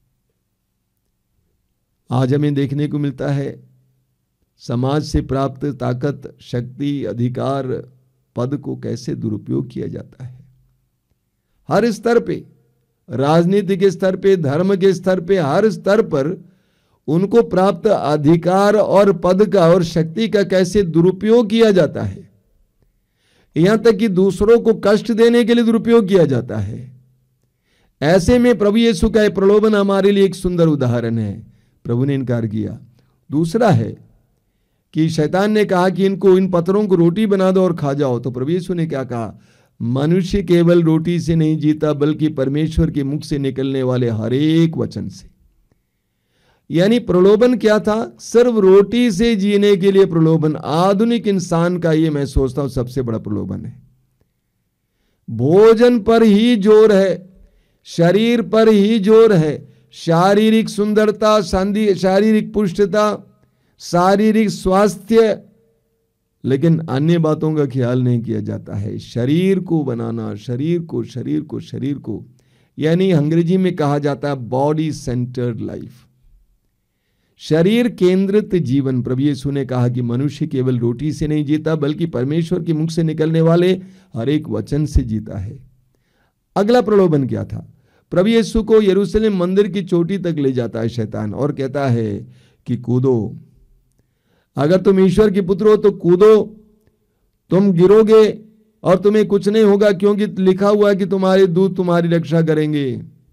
आज हमें देखने को मिलता है समाज से प्राप्त ताकत, शक्ति, अधिकार, पद को कैसे दुरुपयोग किया जाता है। हर स्तर पे, राजनीति के स्तर पे, धर्म के स्तर पे, हर स्तर पर उनको प्राप्त अधिकार और पद का और शक्ति का कैसे दुरुपयोग किया जाता है। यहां तक कि दूसरों को कष्ट देने के लिए दुरुपयोग किया जाता है। ऐसे में प्रभु यीशु का यह प्रलोभन हमारे लिए एक सुंदर उदाहरण है। प्रभु ने इनकार किया। दूसरा है कि शैतान ने कहा कि इन पत्थरों को रोटी बना दो और खा जाओ। तो प्रभु यीशु ने क्या कहा? मनुष्य केवल रोटी से नहीं जीता, बल्कि परमेश्वर के मुख से निकलने वाले हर एक वचन से। यानी प्रलोभन क्या था? सिर्फ रोटी से जीने के लिए प्रलोभन। आधुनिक इंसान का ये मैं सोचता हूं सबसे बड़ा प्रलोभन है। भोजन पर ही जोर है, शरीर पर ही जोर है, शारीरिक सुंदरता, शारीरिक पुष्टता, शारीरिक स्वास्थ्य, लेकिन अन्य बातों का ख्याल नहीं किया जाता है। शरीर को बनाना, शरीर को यानी अंग्रेजी में कहा जाता है बॉडी सेंटर्ड लाइफ, शरीर केंद्रित जीवन। प्रभु यीशु ने कहा कि मनुष्य केवल रोटी से नहीं जीता, बल्कि परमेश्वर के मुख से निकलने वाले हर एक वचन से जीता है। अगला प्रलोभन क्या था? प्रभु यीशु को यरूशलेम मंदिर की चोटी तक ले जाता है शैतान और कहता है कि कूदो, अगर तुम ईश्वर के पुत्र हो तो कूदो, तुम गिरोगे और तुम्हें कुछ नहीं होगा, क्योंकि लिखा हुआ है कि तुम्हारे दूत तुम्हारी रक्षा करेंगे।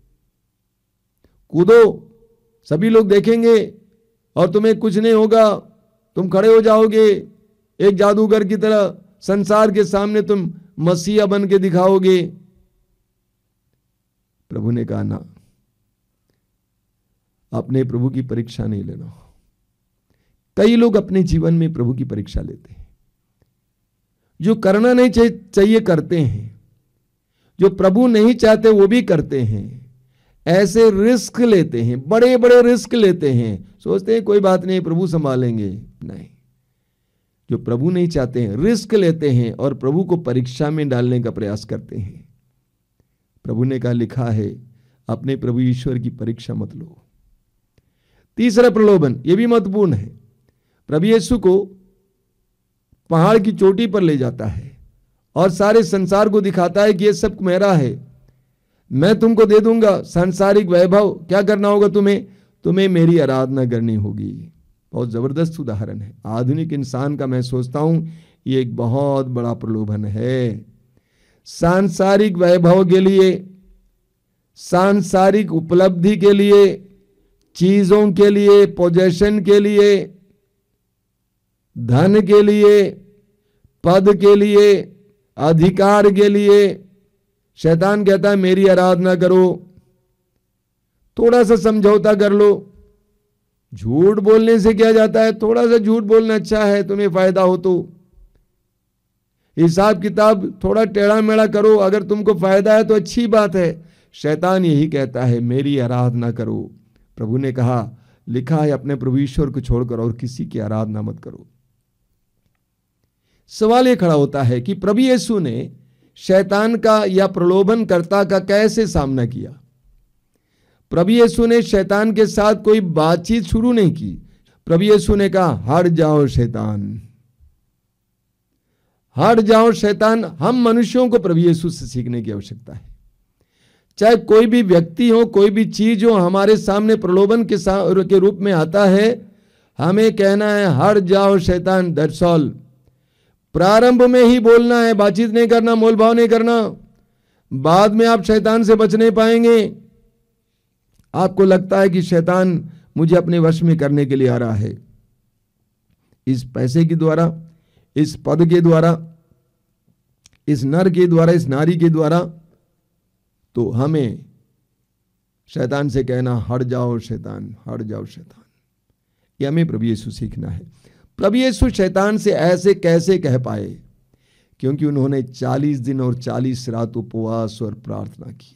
कूदो, सभी लोग देखेंगे और तुम्हें कुछ नहीं होगा, तुम खड़े हो जाओगे एक जादूगर की तरह, संसार के सामने तुम मसीहा बन के दिखाओगे। प्रभु ने कहा ना, अपने प्रभु की परीक्षा नहीं लेना। कई लोग अपने जीवन में प्रभु की परीक्षा लेते हैं। जो करना नहीं चाहिए करते हैं, जो प्रभु नहीं चाहते वो भी करते हैं। ऐसे रिस्क लेते हैं, बड़े बड़े रिस्क लेते हैं, सोचते हैं कोई बात नहीं प्रभु संभालेंगे। नहीं, जो प्रभु नहीं चाहते हैं रिस्क लेते हैं और प्रभु को परीक्षा में डालने का प्रयास करते हैं। प्रभु ने कहा, लिखा है अपने प्रभु ईश्वर की परीक्षा मत लो। तीसरा प्रलोभन, यह भी महत्वपूर्ण है। प्रभु यीशु को पहाड़ की चोटी पर ले जाता है और सारे संसार को दिखाता है कि ये सब मेरा है, मैं तुमको दे दूंगा सांसारिक वैभव। क्या करना होगा तुम्हें मेरी आराधना करनी होगी। बहुत जबरदस्त उदाहरण है। आधुनिक इंसान का मैं सोचता हूं ये एक बहुत बड़ा प्रलोभन है। सांसारिक वैभव के लिए, सांसारिक उपलब्धि के लिए, चीजों के लिए, पोजेशन के लिए, धन के लिए, पद के लिए, अधिकार के लिए शैतान कहता है मेरी आराधना करो, थोड़ा सा समझौता कर लो। झूठ बोलने से क्या जाता है, थोड़ा सा झूठ बोलना अच्छा है, तुम्हें फायदा हो तो। हिसाब किताब थोड़ा टेढ़ा मेढ़ा करो, अगर तुमको फायदा है तो अच्छी बात है। शैतान यही कहता है मेरी आराधना करो। प्रभु ने कहा, लिखा है अपने प्रभु ईश्वर को छोड़कर और किसी की आराधना मत करो। सवाल यह खड़ा होता है कि प्रभु यीशु ने शैतान का या प्रलोभनकर्ता का कैसे सामना किया। प्रभु यीशु ने शैतान के साथ कोई बातचीत शुरू नहीं की। प्रभु यीशु ने कहा हट जाओ शैतान, हट जाओ शैतान। हम मनुष्यों को प्रभु यीशु से सीखने की आवश्यकता है। चाहे कोई भी व्यक्ति हो, कोई भी चीज हो, हमारे सामने प्रलोभन के रूप में आता है, हमें कहना है हट जाओ शैतान, दैट्स ऑल। प्रारंभ में ही बोलना है, बातचीत नहीं करना, मोलभाव नहीं करना। बाद में आप शैतान से बच नहीं पाएंगे। आपको लगता है कि शैतान मुझे अपने वश में करने के लिए आ रहा है, इस पैसे के द्वारा, इस पद के द्वारा, इस नर के द्वारा, इस नारी के द्वारा। तो हमें शैतान से कहना हट जाओ शैतान, हट जाओ शैतान। ये हमें प्रभु यीशु सीखना है। प्रभु यीशु शैतान से ऐसे कैसे कह पाए? क्योंकि उन्होंने 40 दिन और 40 रात उपवास और प्रार्थना की।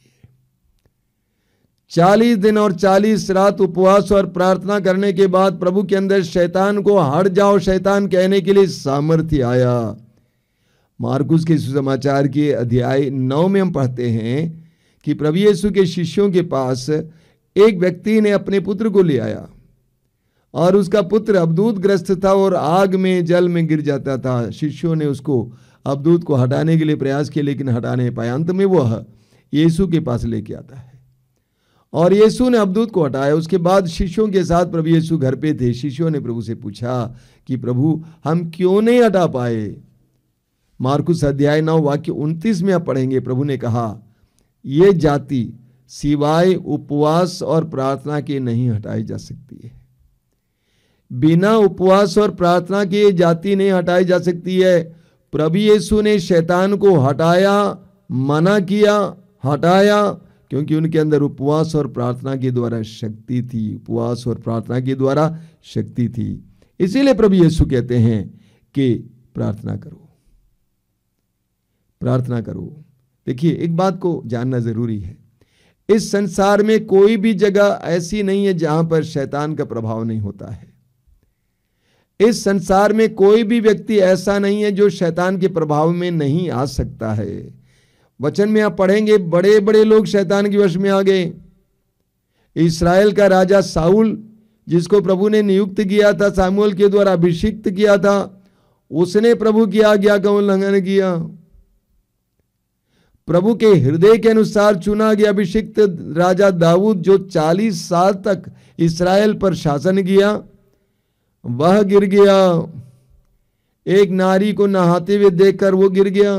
40 दिन और 40 रात उपवास और प्रार्थना करने के बाद प्रभु के अंदर शैतान को हट जाओ शैतान कहने के लिए सामर्थ्य आया। मार्कुस के सुसमाचार के अध्याय 9 में हम पढ़ते हैं कि प्रभु यीशु के शिष्यों के पास एक व्यक्ति ने अपने पुत्र को ले आया और उसका पुत्र अबदूत ग्रस्त था और आग में, जल में गिर जाता था। शिष्यों ने उसको अबदूत को हटाने के लिए प्रयास किया, लेकिन हटा नहीं पाया। अंत में वह यीशु के पास लेके आता है और यीशु ने अबदूत को हटाया। उसके बाद शिष्यों के साथ प्रभु यीशु घर पे थे। शिष्यों ने प्रभु से पूछा कि प्रभु हम क्यों नहीं हटा पाए? मार्कुस अध्याय 9 वाक्य 29 में आप पढ़ेंगे। प्रभु ने कहा ये जाति सिवाय उपवास और प्रार्थना के नहीं हटाई जा सकती है। बिना उपवास और प्रार्थना के ये जाति नहीं हटाई जा सकती है। प्रभु यीशु ने शैतान को हटाया, मना किया, हटाया, क्योंकि उनके अंदर उपवास और प्रार्थना के द्वारा शक्ति थी। उपवास और प्रार्थना के द्वारा शक्ति थी। इसीलिए प्रभु यीशु कहते हैं कि प्रार्थना करो, प्रार्थना करो। देखिए, एक बात को जानना जरूरी है, इस संसार में कोई भी जगह ऐसी नहीं है जहां पर शैतान का प्रभाव नहीं होता है। इस संसार में कोई भी व्यक्ति ऐसा नहीं है जो शैतान के प्रभाव में नहीं आ सकता है। वचन में आप पढ़ेंगे बड़े बड़े लोग शैतान के वश में आ गए। इस्राएल का राजा साउल, जिसको प्रभु ने नियुक्त किया था, सामुएल के द्वारा अभिषिक्त किया था, उसने प्रभु की आज्ञा का उल्लंघन किया। प्रभु के हृदय के अनुसार चुना गया अभिषिक्त राजा दाऊद, जो 40 साल तक इस्राएल पर शासन किया, वह गिर गया। एक नारी को नहाते हुए देखकर वो गिर गया।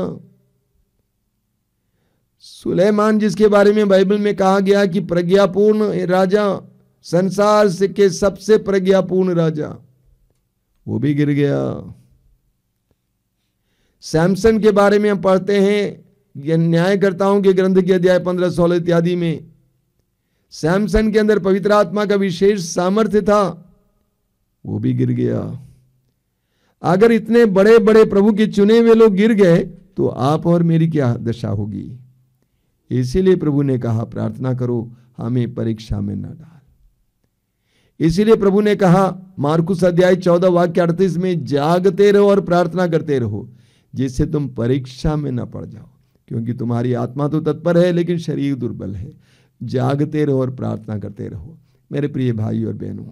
सुलेमान, जिसके बारे में बाइबल में कहा गया कि प्रज्ञापूर्ण राजा, संसार के सबसे प्रज्ञापूर्ण राजा, वो भी गिर गया। सैमसन के बारे में हम पढ़ते हैं न्यायकर्ताओं के ग्रंथ के अध्याय 15, 16 इत्यादि में। सैमसन के अंदर पवित्र आत्मा का विशेष सामर्थ्य था, वो भी गिर गया। अगर इतने बड़े बड़े प्रभु के चुने हुए लोग गिर गए तो आप और मेरी क्या दशा होगी? इसीलिए प्रभु ने कहा प्रार्थना करो, हमें परीक्षा में न डाल। इसीलिए प्रभु ने कहा मार्कुस अध्याय 14 वाक्य 38 में, जागते रहो और प्रार्थना करते रहो जिससे तुम परीक्षा में न पड़ जाओ, क्योंकि तुम्हारी आत्मा तो तत्पर है लेकिन शरीर दुर्बल है। जागते रहो और प्रार्थना करते रहो। मेरे प्रिय भाई और बहनों,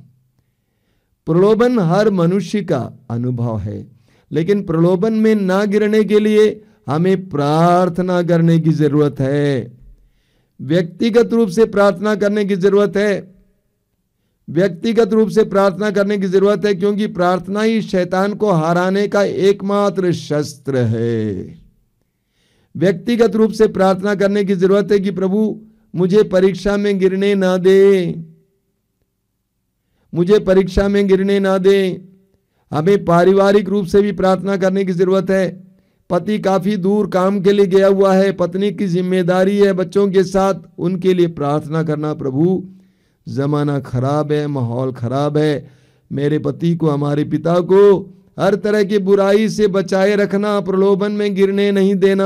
प्रलोभन हर मनुष्य का अनुभव है, लेकिन प्रलोभन में ना गिरने के लिए हमें प्रार्थना करने की जरूरत है, व्यक्तिगत रूप से प्रार्थना करने की जरूरत है, व्यक्तिगत रूप से प्रार्थना करने की जरूरत है, क्योंकि प्रार्थना ही शैतान को हराने का एकमात्र शस्त्र है। व्यक्तिगत रूप से प्रार्थना करने की जरूरत है कि प्रभु मुझे परीक्षा में गिरने ना दे, मुझे परीक्षा में गिरने ना दे। हमें पारिवारिक रूप से भी प्रार्थना करने की जरूरत है। पति काफी दूर काम के लिए गया हुआ है, पत्नी की जिम्मेदारी है बच्चों के साथ, उनके लिए प्रार्थना करना, प्रभु जमाना खराब है, माहौल खराब है, मेरे पति को, हमारे पिता को हर तरह की बुराई से बचाए रखना, प्रलोभन में गिरने नहीं देना।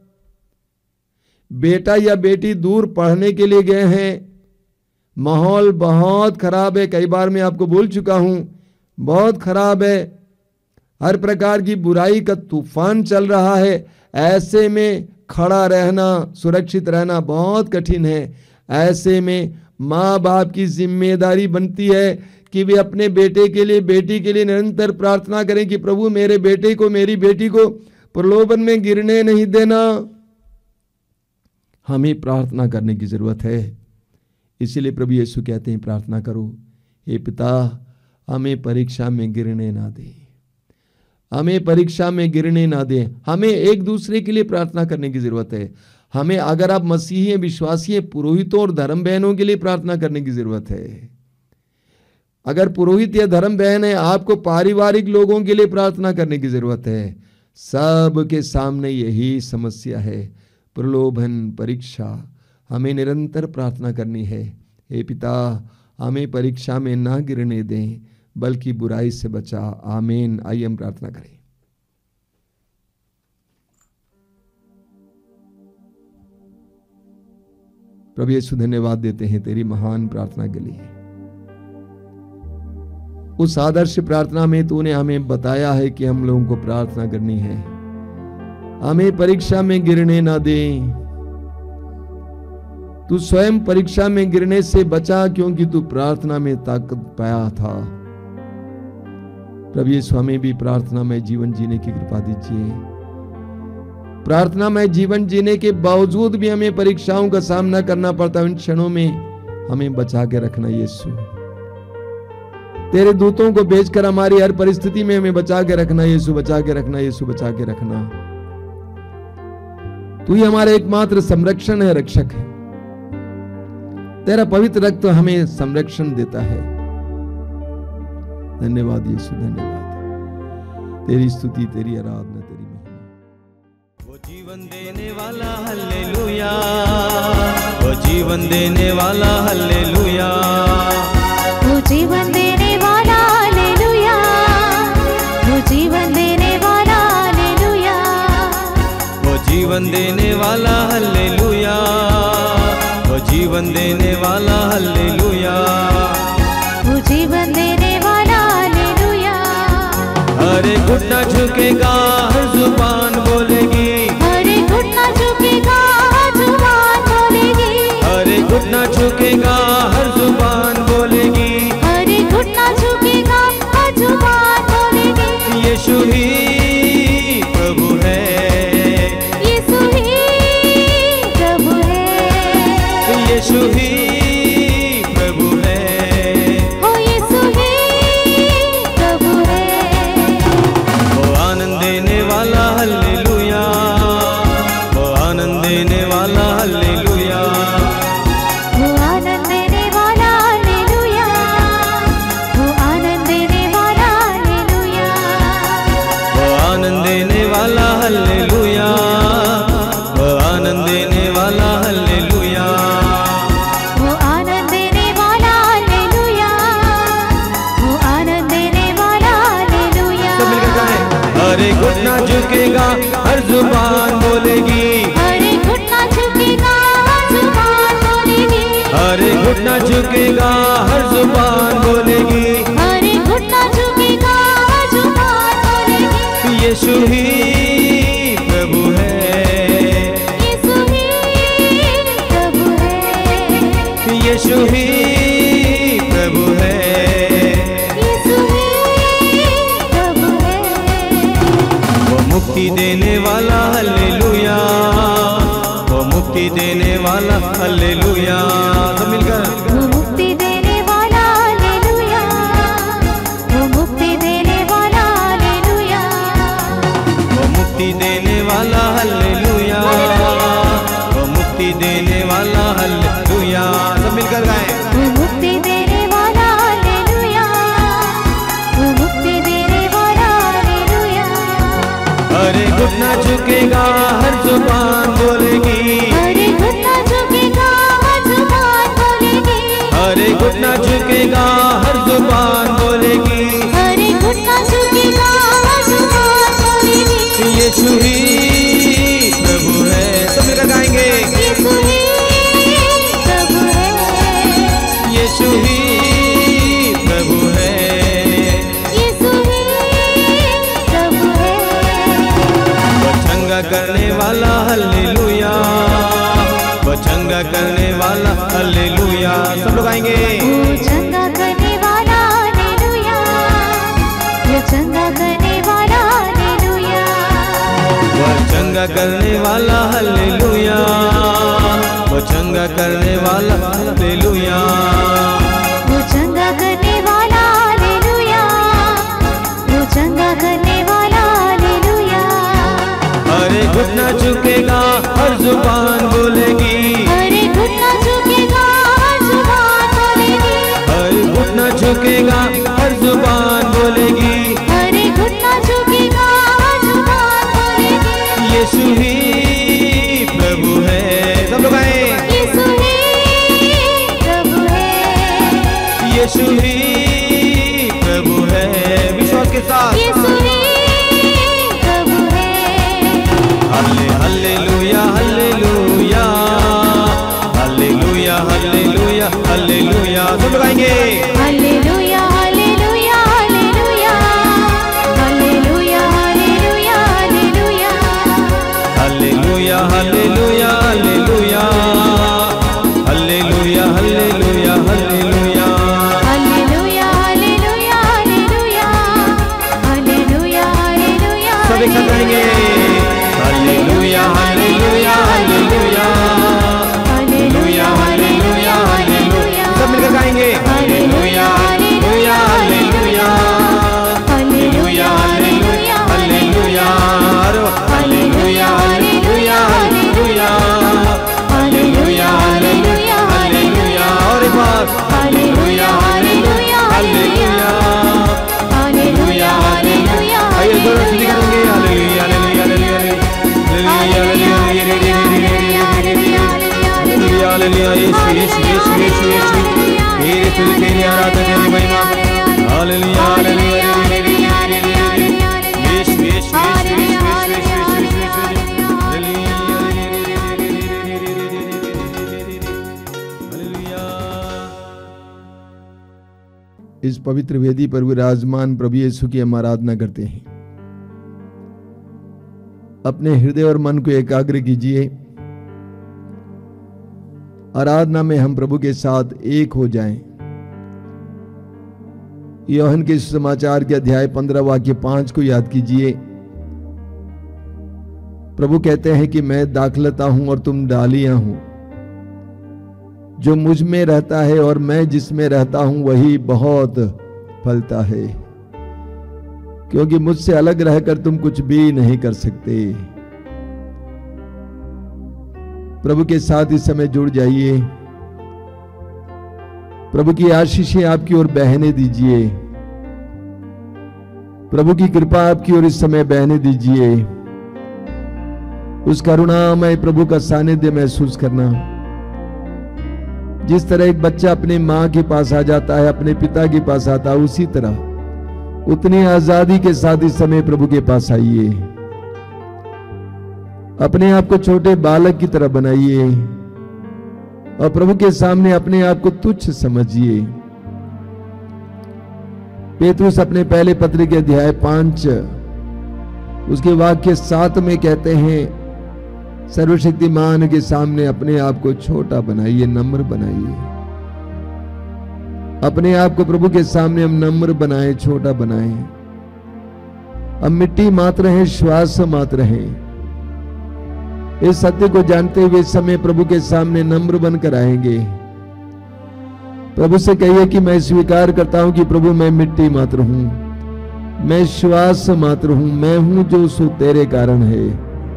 बेटा या बेटी दूर पढ़ने के लिए गए हैं, माहौल बहुत खराब है, कई बार मैं आपको बोल चुका हूं, बहुत खराब है, हर प्रकार की बुराई का तूफान चल रहा है। ऐसे में खड़ा रहना, सुरक्षित रहना बहुत कठिन है। ऐसे में माँ बाप की जिम्मेदारी बनती है कि वे अपने बेटे के लिए, बेटी के लिए निरंतर प्रार्थना करें कि प्रभु मेरे बेटे को, मेरी बेटी को प्रलोभन में गिरने नहीं देना। हमें प्रार्थना करने की जरूरत है। इसीलिए प्रभु यीशु कहते हैं प्रार्थना करो, हे पिता हमें परीक्षा में गिरने ना दे, हमें परीक्षा में गिरने ना दे। हमें एक दूसरे के लिए प्रार्थना करने की जरूरत है। हमें, अगर आप मसीही हैं, विश्वासी हैं, पुरोहितों और धर्म बहनों के लिए प्रार्थना करने की जरूरत है। अगर पुरोहित या धर्म बहन है, आपको पारिवारिक लोगों के लिए प्रार्थना करने की जरूरत है। सब के सामने यही समस्या है, प्रलोभन, परीक्षा। हमें निरंतर प्रार्थना करनी है, हे पिता हमें परीक्षा में ना गिरने दें, बल्कि बुराई से बचा। आमीन। आइए हम प्रार्थना करें। प्रभु यीशु धन्यवाद देते हैं तेरी महान प्रार्थना के लिए। उस आदर्श प्रार्थना में तूने हमें बताया है कि हम लोगों को प्रार्थना करनी है, हमें परीक्षा में गिरने ना दे। तू स्वयं परीक्षा में गिरने से बचा, क्योंकि तू प्रार्थना में ताकत पाया था। प्रभु यीशु हमें भी प्रार्थना में जीवन जीने की कृपा दीजिए। प्रार्थना में जीवन जीने के बावजूद भी हमें परीक्षाओं का सामना करना पड़ता है, उन क्षणों में हमें बचा के रखना यीशु। तेरे दूतों को भेजकर हमारी हर परिस्थिति में हमें बचा के रखना यीशु, बचा के रखना यीशु, बचा के रखना। तू ही हमारा एकमात्र संरक्षण है, रक्षक है। तेरा पवित्र रक्त हमें संरक्षण देता है। धन्यवाद यीशु, धन्यवाद। तेरी स्तुति, तेरी आराधना, तेरी महिमा। वो जीवन देने वाला हालेलुया, वो जीवन देने वाला हालेलुया, वो जीवन देने वाला हालेलुया, वो जीवन देने वाला हालेलुया, वो जीवन देने वाला हालेलुया, वो जीवन देने वाला हालेलुया, वो जीवन देने वाला हालेलुया। हरे घुटना झुकेगा, हर जुबान बोलेगी, हरे घुटना झुकेगा, हर जुबान बोलेगी, हरे घुटना झुकेगा, हर जुबान बोलेगी, हरे घुटना झुकेगा, हर जुबान बोलेगी। यीशु ही प्रभु है, यीशु ही प्रभु है, यीशु ही प्रभु है, हो यीशु ही प्रभु है। वो आनंद देने वाला हालेलुया, वो आनंद देने वाला हालेलुया, वो आनंद देने वाला हालेलुया, वो आनंद देने वाला हालेलुया, वो आनंद देने वाला हालेलुया, वो आनंद देने वाला हालेलुया, वो आनंद देने वाला हालेलुया, वो आनंद देने वाला हालेलुया। सब मिलकर गाएं। हरे घुटना झुकेगा, हर जुबान बोलेगी, हरे घुटना झुकेगा, हर जुबान बोलेगी, हरे घुटना झुकेगा, हर जुबान बोलेगी, हरे घुटना झुकेगा, हर जुबान बोलेगी। यीशु ही प्रभु है, यीशु ही प्रभु है, यीशु ही प्रभु है, यीशु ही प्रभु है। वो मुक्ति देने वाला हालेलुया, मुक्ति देने वाला हालेलुया। सब मिलकर वो मुक्ति देने वाला हालेलुया, वो मुक्ति देने वाला हालेलुया, वो मुक्ति देने वाला हालेलुया, वो मुक्ति देने वाला हालेलुया। सब मिलकर गाएं। वो मुक्ति देने वाला हालेलुया, वो मुक्ति देने वाला हालेलुया। अरे घुटना झुकेगा हर जुबान बोलेगी, अरे घुटना झुकेगा हर जुबान बोलेगी, अरे घुटना झुकेगा हर जुबान बोलेगी, अरे घुटना झुकेगा हर जुबान बोलेगी। यीशु ही प्रभु है। सब मिलकर गाएंगे। यीशु ही प्रभु है, यीशु ही प्रभु है। यीशु ही प्रभु है। वो चंगा करने वाला हालेलुया, वो चंगा करने वाला हालेलुया। सब लोग आएंगे। वो चंगा करने वाला हालेलुया, वो चंगा करने वाला हालेलुया, वो चंगा करने वाला हालेलुया, वो चंगा करने वाला हालेलुया। वो चंगा करने वाला हालेलुया, वो चंगा करने वाला हालेलुया। अरे घुटना झुकेगा हर जुबान बोलेगी, अरे घुटना झुकेगा हर जुबान बोलेगी, अरे घुटना झुकेगा हर जुबान बोलेगी, अरे घुटना झुकेगा हर जुबान बोलेगी। यीशु ही प्रभु है। सब लोग आए। यीशु ही प्रभु है, यीशु ही प्रभु है। विश्वास के साथ यीशु ही प्रभु है। Hallelujah hallelujah hallelujah hallelujah hallelujah. सब लोग आएंगे। Hallelujah hallelujah hallelujah, hallelujah hallelujah hallelujah, hallelujah hallelujah hallelujah hallelujah hallelujah hallelujah. Hallelujah hallelujah hallelujah, hallelujah hallelujah. सब एक साथ गाएंगे। Hallelujah hallelujah hallelujah hallelujah hallelujah hallelujah. सब मिलकर गाएंगे। Hallelujah hallelujah hallelujah hallelujah hallelujah hallelujah hallelujah hallelujah hallelujah hallelujah hallelujah hallelujah. और एक बार hallelujah hallelujah hallelujah hallelujah hallelujah. आइए दोनों से करेंगे। Hallelujah hallelujah hallelujah hallelujah hallelujah. Yeshu Yeshu Yeshu Yeshu Yeshu तेरे तुझ तेरी आराधना तेरी महिमा। Hallelujah hallelujah Yeshu Yeshu Yeshu Yeshu Yeshu Yeshu Yeshu. Hallelujah. इस पवित्र वेदी पर विराजमान प्रभु यीशु की हम आराधना करते हैं। अपने हृदय और मन को एकाग्र कीजिए। आराधना में हम प्रभु के साथ एक हो जाएं। यूहन्ना के समाचार के अध्याय 15 वाक्य 5 को याद कीजिए। प्रभु कहते हैं कि मैं दाखलता हूं और तुम डालियां हो। जो मुझ में रहता है और मैं जिसमें रहता हूं वही बहुत फलता है, क्योंकि मुझसे अलग रहकर तुम कुछ भी नहीं कर सकते। प्रभु के साथ इस समय जुड़ जाइए। प्रभु की आशीषें आपकी ओर बहने दीजिए। प्रभु की कृपा आपकी ओर इस समय बहने दीजिए। उस करुणामय प्रभु का सानिध्य महसूस करना। जिस तरह एक बच्चा अपनी मां के पास आ जाता है, अपने पिता के पास आता है, उसी तरह उतनी आजादी के साथ इस समय प्रभु के पास आइए। अपने आप को छोटे बालक की तरह बनाइए और प्रभु के सामने अपने आप को तुच्छ समझिए। पेतरुस अपने पहले पत्र के अध्याय 5 उसके वाक्य 7 में कहते हैं, सर्वशक्तिमान के सामने अपने आप को छोटा बनाइए, नम्र बनाइए। अपने आप को प्रभु के सामने हम नम्र बनाएं, छोटा बनाएं। हम मिट्टी मात्र हैं, श्वास मात्र हैं, इस सत्य को जानते हुए इस समय प्रभु के सामने नम्र बनकर आएंगे। प्रभु से कहिए कि मैं स्वीकार करता हूं कि प्रभु मैं मिट्टी मात्र हूं, मैं श्वास मात्र हूं, मैं हूं जो सो तेरे कारण है।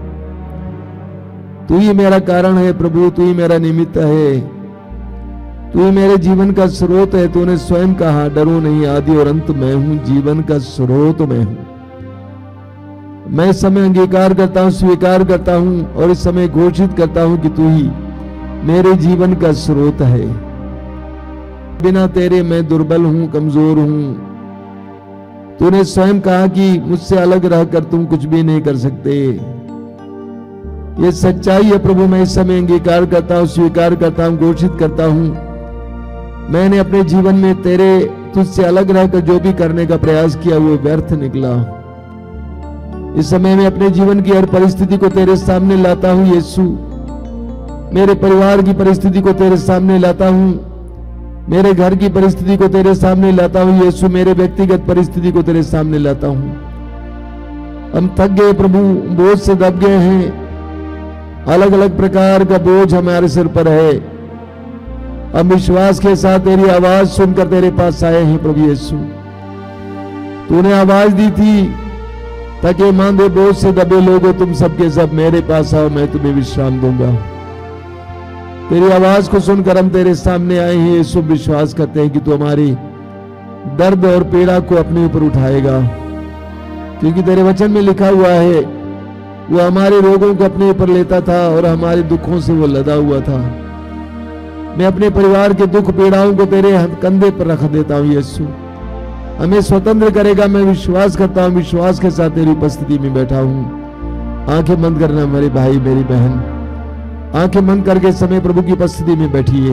तू ही मेरा कारण है प्रभु, तू ही मेरा निमित्त है, तू ही मेरे जीवन का स्रोत है। तूने स्वयं कहा डरो नहीं, आदि और अंत मैं हूं, जीवन का स्रोत मैं हूं। मैं इस समय अंगीकार करता हूं, स्वीकार करता हूं और इस समय घोषित करता हूं कि तू ही मेरे जीवन का स्रोत है। बिना तेरे मैं दुर्बल हूं, कमजोर हूं। तूने स्वयं कहा कि मुझसे अलग रहकर तुम कुछ भी नहीं कर सकते। ये सच्चाई है प्रभु, मैं इस समय अंगीकार करता हूं, स्वीकार करता हूं, घोषित करता हूं। मैंने अपने जीवन में तेरे तुझसे अलग रहकर जो भी करने का प्रयास किया वो व्यर्थ निकला। इस समय मैं अपने जीवन की हर परिस्थिति को तेरे सामने लाता हूं यीशु। मेरे परिवार की परिस्थिति को तेरे सामने लाता हूं, मेरे घर की परिस्थिति को तेरे सामने लाता हूं यीशु, मेरे व्यक्तिगत परिस्थिति को तेरे सामने लाता हूं। हम थक गए प्रभु, बोझ से दब गए हैं, अलग अलग प्रकार का बोझ हमारे सिर पर है। हम विश्वास के साथ तेरी आवाज सुनकर तेरे पास आए हैं प्रभु यीशु। तूने आवाज दी थी थके मांदे बोझ से दबे लोगों तुम सबके सब मेरे पास आओ, मैं तुम्हें विश्राम दूंगा। तेरी आवाज को सुनकर हम तेरे सामने आए हैं यीशु। विश्वास करते हैं कि तू हमारी दर्द और पीड़ा को अपने ऊपर उठाएगा, क्योंकि तेरे वचन में लिखा हुआ है वो हमारे रोगों को अपने ऊपर लेता था और हमारे दुखों से वो लदा हुआ था। मैं अपने परिवार के दुख पीड़ाओं को तेरे कंधे पर रख देता हूं यीशु। हमें स्वतंत्र करेगा, मैं विश्वास करता हूं। विश्वास के साथ तेरी उपस्थिति में बैठा हूं। आंखें बंद करना मेरे भाई मेरी बहन, आंखें बंद करके समय प्रभु की उपस्थिति में बैठिए।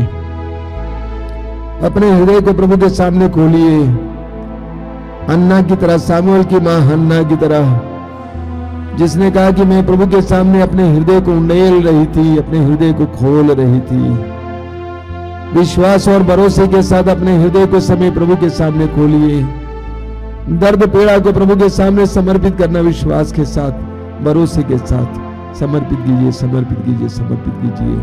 अपने हृदय को प्रभु के सामने खोलिए, हन्ना की तरह, सामुएल की मां हन्ना की तरह, जिसने कहा कि मैं प्रभु के सामने अपने हृदय को उंडेल रही थी, अपने हृदय को खोल रही थी। विश्वास और भरोसे के साथ अपने हृदय को समय प्रभु के सामने खोलिए। दर्द पीड़ा को प्रभु के सामने समर्पित करना, विश्वास के साथ, भरोसे के साथ समर्पित कीजिए, समर्पित कीजिए, समर्पित कीजिए।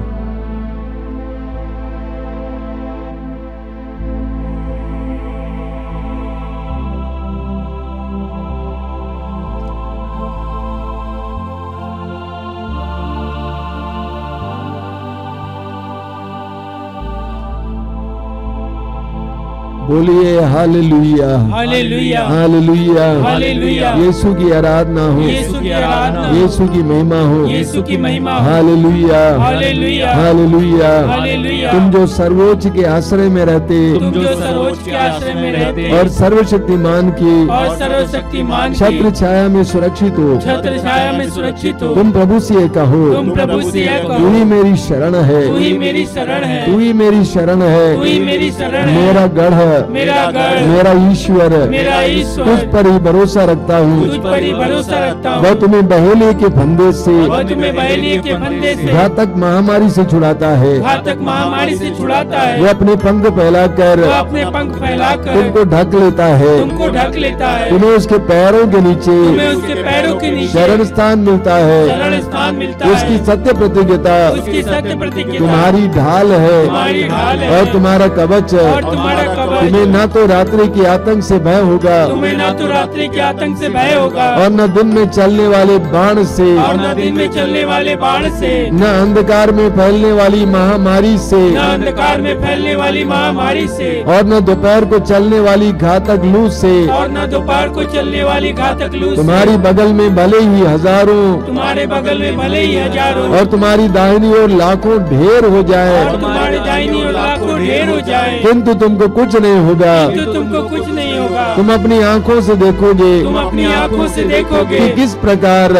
बोलिए hallelujah, hallelujah, hallelujah, hallelujah. Yeshu की आराधना हो, यीशु की आराधना, यीशु की महिमा हो, यीशु की महिमा। Hallelujah, hallelujah, hallelujah. हालेलुया। तुम जो सर्वोच्च के आश्रय में रहते, तुम जो सर्वोच्च के आश्रय में रहते और सर्वशक्तिमान की और सर्वशक्तिमान की छत्र छाया में सुरक्षित हो, छत्र छाया में सुरक्षित हो। तुम प्रभु से कहो, तुम प्रभु से यह तू कहो, ही मेरी शरण है, तू ही मेरी शरण है, तू ही मेरी शरण है, तू ही मेरी शरण है, मेरा गढ़, मेरा गढ़, मेरा ईश्वर, मेरा ईश्वर, तुझ पर ही भरोसा रखता हूँ। तुझ पर ही भरोसा रखता हूँ। वह तुम्हें बहेलिये के फंदे से, वह तुम्हें बहेलिये के फंदे से, घातक महामारी से छुड़ाता है। घातक महामारी से छुड़ाता है। वह अपने पंख फैलाकर वह अपने पंख फैलाकर तुमको ढक लेता है, तुमको ढक लेता है। तुम्हें उसके पैरों के नीचे तुम्हें उसके पैरों के नीचे शरण स्थान मिलता है। शरण स्थान मिलता है। उसकी सत्य प्रतिज्ञता उसकी सत्य प्रतिज्ञा तुम्हारी ढाल है तुम्हारी ढाल है और तुम्हारा कवच। और तुम्हारा कवच। तुम्हें ना तो रात्रि के आतंक से भय होगा, तुम्हें न तो रात्रि के आतंक से भय होगा और न दिन में चलने वाले बाण से, और न दिन में चलने वाले बाण से, न अंधकार में फैलने वाली महामारी से, न अंधकार में फैलने वाली महामारी से, और न दोपहर को चलने वाली घातक लू से। और न दोपहर को चलने वाली घातक लू से। तुम्हारी बगल में भले ही हजारों, तुम्हारे बगल में भले ही हजारों, और तुम्हारी दाहिनी ओर लाखों ढेर हो जाए, और तुम्हारे दाहिनी ओर लाखों ढेर हो जाए, किंतु तुमको कुछ नहीं होगा। किंतु तुमको कुछ नहीं होगा। तुम अपनी आंखों से देखोगे तुम अपनी आंखों से देखोगे कि किस प्रकार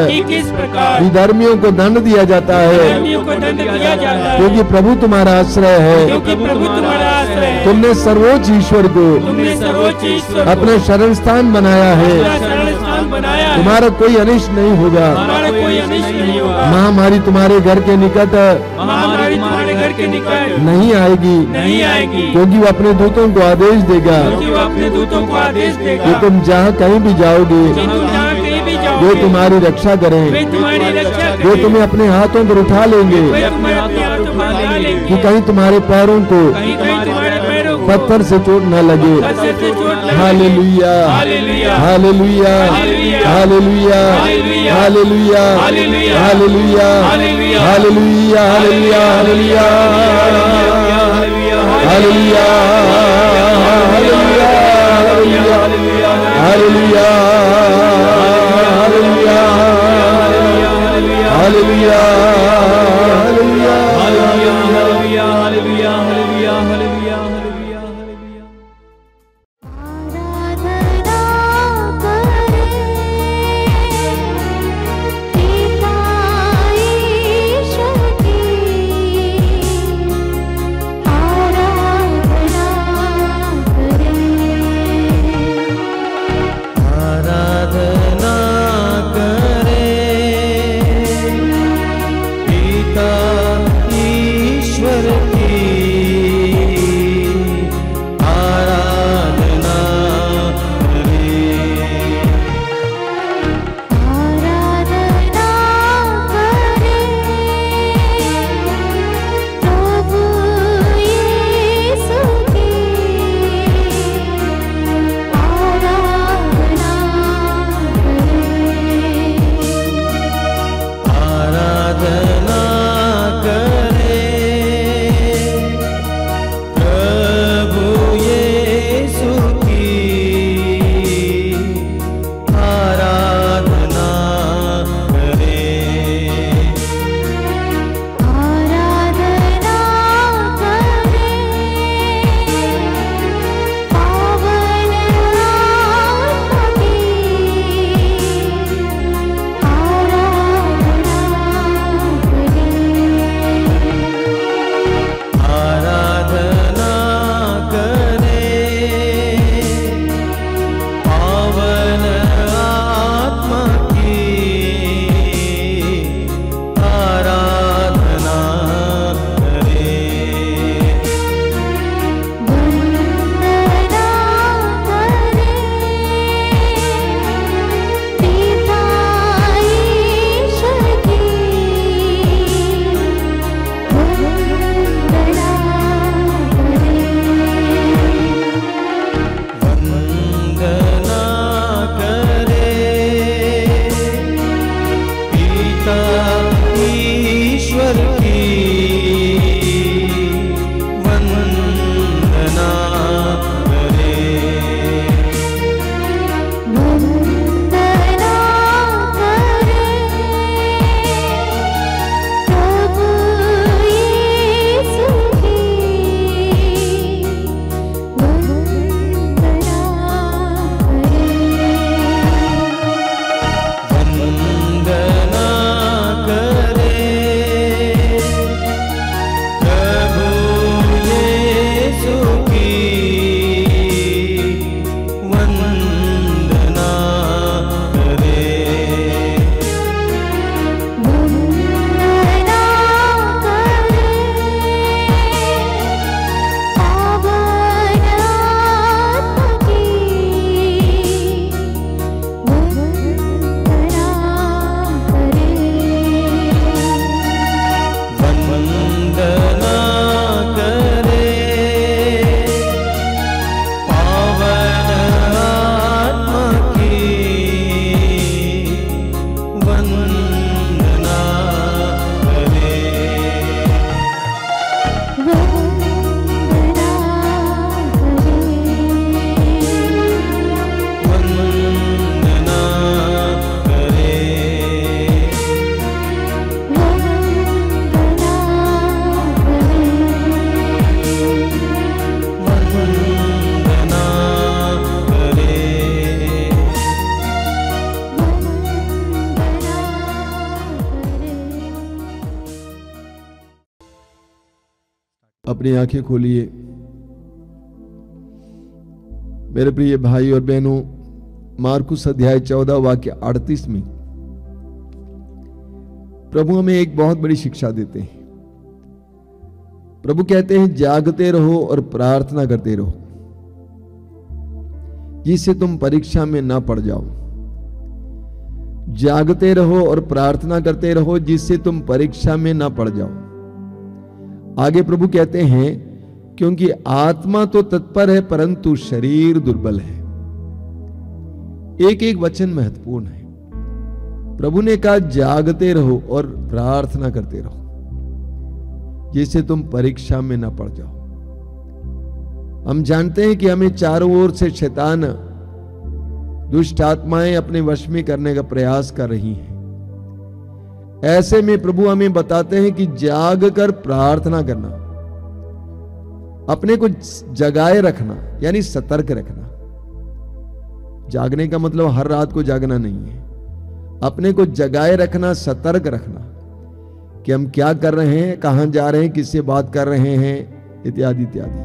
विधर्मियों को दंड दिया जाता है, धर्मियों को दंड दिया जाता है, क्योंकि प्रभु तुम्हारा आश्रय है। क्योंकि प्रभु तुम्हारा आश्रय है। तुमने सर्वोच्च ईश्वर को तुमने सर्वोच्च ईश्वर को अपना शरण स्थान बनाया है। अपना शरण स्थान बनाया है। तुम्हारा कोई अनिष्ट नहीं होगा, हमारा कोई अनिष्ट नहीं होगा। महामारी तुम्हारे घर के निकट महामारी तुम्हारे घर के निकट नहीं आएगी, नहीं आएगी, क्योंकि वो अपने दूतों को आदेश देगा क्योंकि वो अपने दूतों को आदेश देगा कि तुम जहाँ कहीं भी जाओगे कि तुम जहाँ कहीं भी जाओगे वे तुम्हारी रक्षा वे करें, तुम्हारी रक्षा वे करें, तुम्हें अपने हाथों पर उठा लेंगे वे तुम्हें अपने हाथों में उठा लेंगे, कि कहीं तुम्हारे पैरों को कहीं कहीं तुम्हारे पैरों को पत्थर से चोट न लगे। पत्थर से चोट लगे। Hallelujah, hallelujah, hallelujah, hallelujah, hallelujah, hallelujah, hallelujah, hallelujah, hallelujah, hallelujah, hallelujah, hallelujah, hallelujah, hallelujah, hallelujah, hallelujah, hallelujah, अपनी आंखें खोलिए। मेरे प्रिय भाई और बहनों, मार्कुस अध्याय 14 वाक्य 38 में प्रभु हमें एक बहुत बड़ी शिक्षा देते हैं। प्रभु कहते हैं जागते रहो और प्रार्थना करते रहो जिससे तुम परीक्षा में ना पड़ जाओ। जागते रहो और प्रार्थना करते रहो जिससे तुम परीक्षा में ना पड़ जाओ। आगे प्रभु कहते हैं क्योंकि आत्मा तो तत्पर है परंतु शरीर दुर्बल है। एक एक वचन महत्वपूर्ण है। प्रभु ने कहा जागते रहो और प्रार्थना करते रहो जिससे तुम परीक्षा में ना पड़ जाओ। हम जानते हैं कि हमें चारों ओर से शैतान दुष्ट आत्माएं अपने वश में करने का प्रयास कर रही हैं। ऐसे में प्रभु हमें बताते हैं कि जाग कर प्रार्थना करना, अपने को जगाए रखना यानी सतर्क रखना। जागने का मतलब हर रात को जागना नहीं है, अपने को जगाए रखना, सतर्क रखना कि हम क्या कर रहे हैं, कहां जा रहे हैं, किससे बात कर रहे हैं, इत्यादि इत्यादि।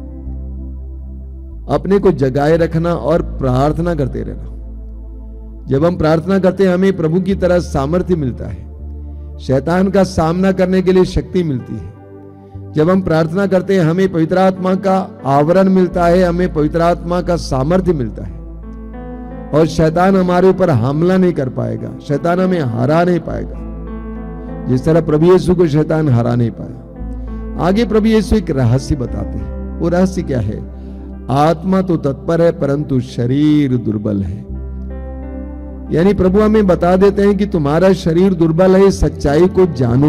अपने को जगाए रखना और प्रार्थना करते रहना। जब हम प्रार्थना करते हैं हमें प्रभु की तरह सामर्थ्य मिलता है, शैतान का सामना करने के लिए शक्ति मिलती है। जब हम प्रार्थना करते हैं हमें पवित्र आत्मा का आवरण मिलता है, हमें पवित्र आत्मा का सामर्थ्य मिलता है और शैतान हमारे ऊपर हमला नहीं कर पाएगा, शैतान हमें हरा नहीं पाएगा जिस तरह प्रभु यीशु को शैतान हरा नहीं पाया। आगे प्रभु यीशु एक रहस्य बताते हैं। वो रहस्य क्या है? आत्मा तो तत्पर है परंतु शरीर दुर्बल है। यानी प्रभु हमें बता देते हैं कि तुम्हारा शरीर दुर्बल है, इस सच्चाई को जानो।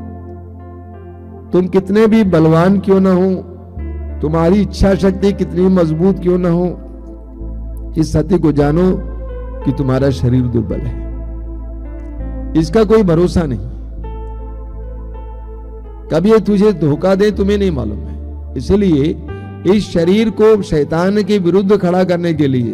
तुम कितने भी बलवान क्यों ना हो, तुम्हारी इच्छा शक्ति कितनी मजबूत क्यों ना हो, इस सत्य को जानो कि तुम्हारा शरीर दुर्बल है। इसका कोई भरोसा नहीं। कभी ये तुझे धोखा दे तुम्हें नहीं मालूम है। इसलिए इस शरीर को शैतान के विरुद्ध खड़ा करने के लिए,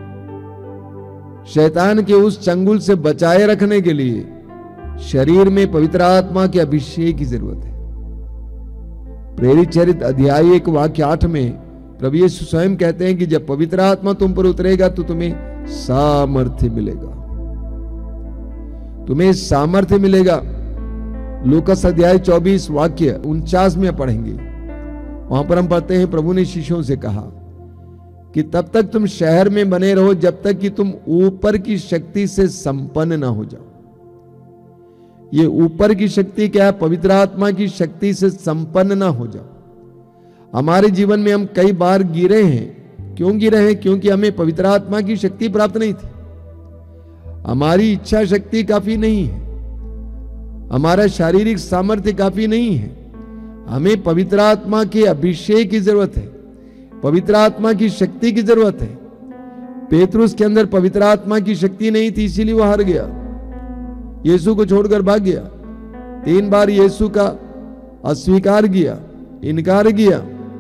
शैतान के उस चंगुल से बचाए रखने के लिए शरीर में पवित्र आत्मा के अभिषेक की जरूरत है। प्रेरित चरित्र अध्याय 1 वाक्य 8 में प्रभु यीशु स्वयं कहते हैं कि जब पवित्र आत्मा तुम पर उतरेगा तो तुम्हें सामर्थ्य मिलेगा, तुम्हें सामर्थ्य मिलेगा। लूकास अध्याय 24 वाक्य 49 में पढ़ेंगे। वहां पर हम पढ़ते हैं प्रभु ने शिष्यों से कहा कि तब तक तुम शहर में बने रहो जब तक कि तुम ऊपर की शक्ति से संपन्न ना हो जाओ। ये ऊपर की शक्ति क्या है? पवित्र आत्मा की शक्ति से संपन्न ना हो जाओ। हमारे जीवन में हम कई बार गिरे हैं। क्यों गिरे हैं? क्योंकि हमें पवित्र आत्मा की शक्ति प्राप्त नहीं थी, हमारी इच्छा शक्ति काफी नहीं है, हमारा शारीरिक सामर्थ्य काफी नहीं है। हमें पवित्र आत्मा के अभिषेक की जरूरत है, पवित्र आत्मा की शक्ति की जरूरत है। पेतरुस के अंदर पवित्र आत्मा की शक्ति नहीं थी, इसीलिए वो हार गया, यीशु को छोड़कर भाग गया। 3 बार यीशु का अस्वीकार किया, इनकार किया।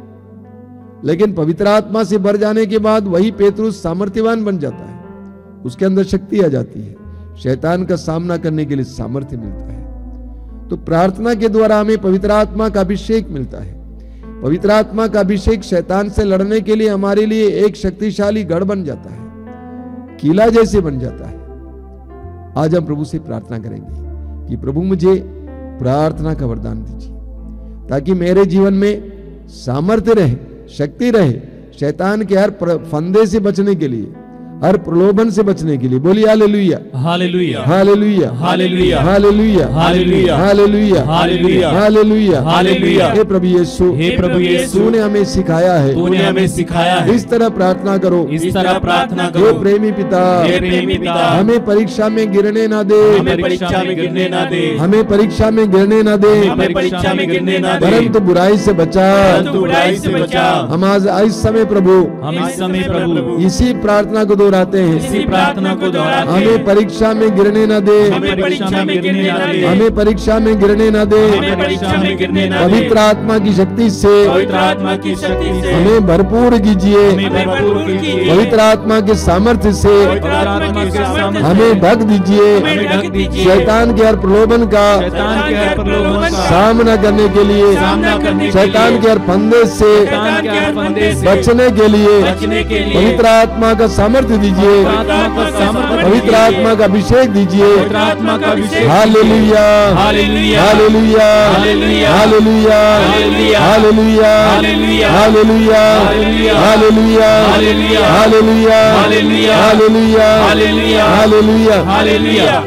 लेकिन पवित्र आत्मा से भर जाने के बाद वही पेतरुस सामर्थ्यवान बन जाता है, उसके अंदर शक्ति आ जाती है, शैतान का सामना करने के लिए सामर्थ्य मिलता है। तो प्रार्थना के द्वारा हमें पवित्र आत्मा का अभिषेक मिलता है। पवित्र आत्मा का अभिषेक शैतान से लड़ने के लिए हमारे लिए एक शक्तिशाली गढ़ बन जाता है, किला जैसे बन जाता है। आज हम प्रभु से प्रार्थना करेंगे कि प्रभु मुझे प्रार्थना का वरदान दीजिए ताकि मेरे जीवन में सामर्थ्य रहे, शक्ति रहे, शैतान के हर फंदे से बचने के लिए, हर प्रलोभन से बचने के लिए। बोलिए hallelujah, hallelujah, hallelujah, hallelujah, hallelujah, hallelujah, hallelujah, hallelujah, hallelujah, hallelujah. हे प्रभु यीशु, हे प्रभु यीशु, तूने हमें सिखाया है, तूने हमें सिखाया है इस तरह प्रार्थना करो, इस तरह प्रार्थना हे करो। प्रेमी पिता, हे प्रेमी पिता, हमें परीक्षा में गिरने ना दे, हमें परीक्षा में गिरने ना दे, हमें परीक्षा में गिरने ना दे, हमें परीक्षा में गिरने ना दे, परंतु बुराई से बचा, परंतु बुराई से बचा। हम आज इस समय प्रभु हम इस समय प्रभु इसी प्रार्थना को दोहराते हैं, इसी प्रार्थना को दोहराते हैं। हमें परीक्षा में गिरने न दे, हमें परीक्षा में गिरने ना दे, हमें परीक्षा में गिरने न दे, हमें परीक्षा में गिरने ना दे। पवित्र आत्मा की शक्ति से पवित्र आत्मा की शक्ति से हमें भरपूर कीजिए, हमें भरपूर कीजिए। पवित्र आत्मा के सामर्थ्य से पवित्र आत्मा के सामर्थ्य से हमें ढक दीजिए, हमें ढक दीजिए। शैतान के हर प्रलोभन का शैतान के हर प्रलोभन का सामना करने के लिए, सामना करने के शैतान लिए, के हर फंदे से शैतान के हर फंदे से बचने के लिए बचने के लिए पवित्र आत्मा का सामर्थ्य सामर्थ्य दीजिए, पवित्र आत्मा का अभिषेक दीजिए। Hallelujah, hallelujah, hallelujah, hallelujah, hallelujah, hallelujah, hallelujah, hallelujah, hallelujah.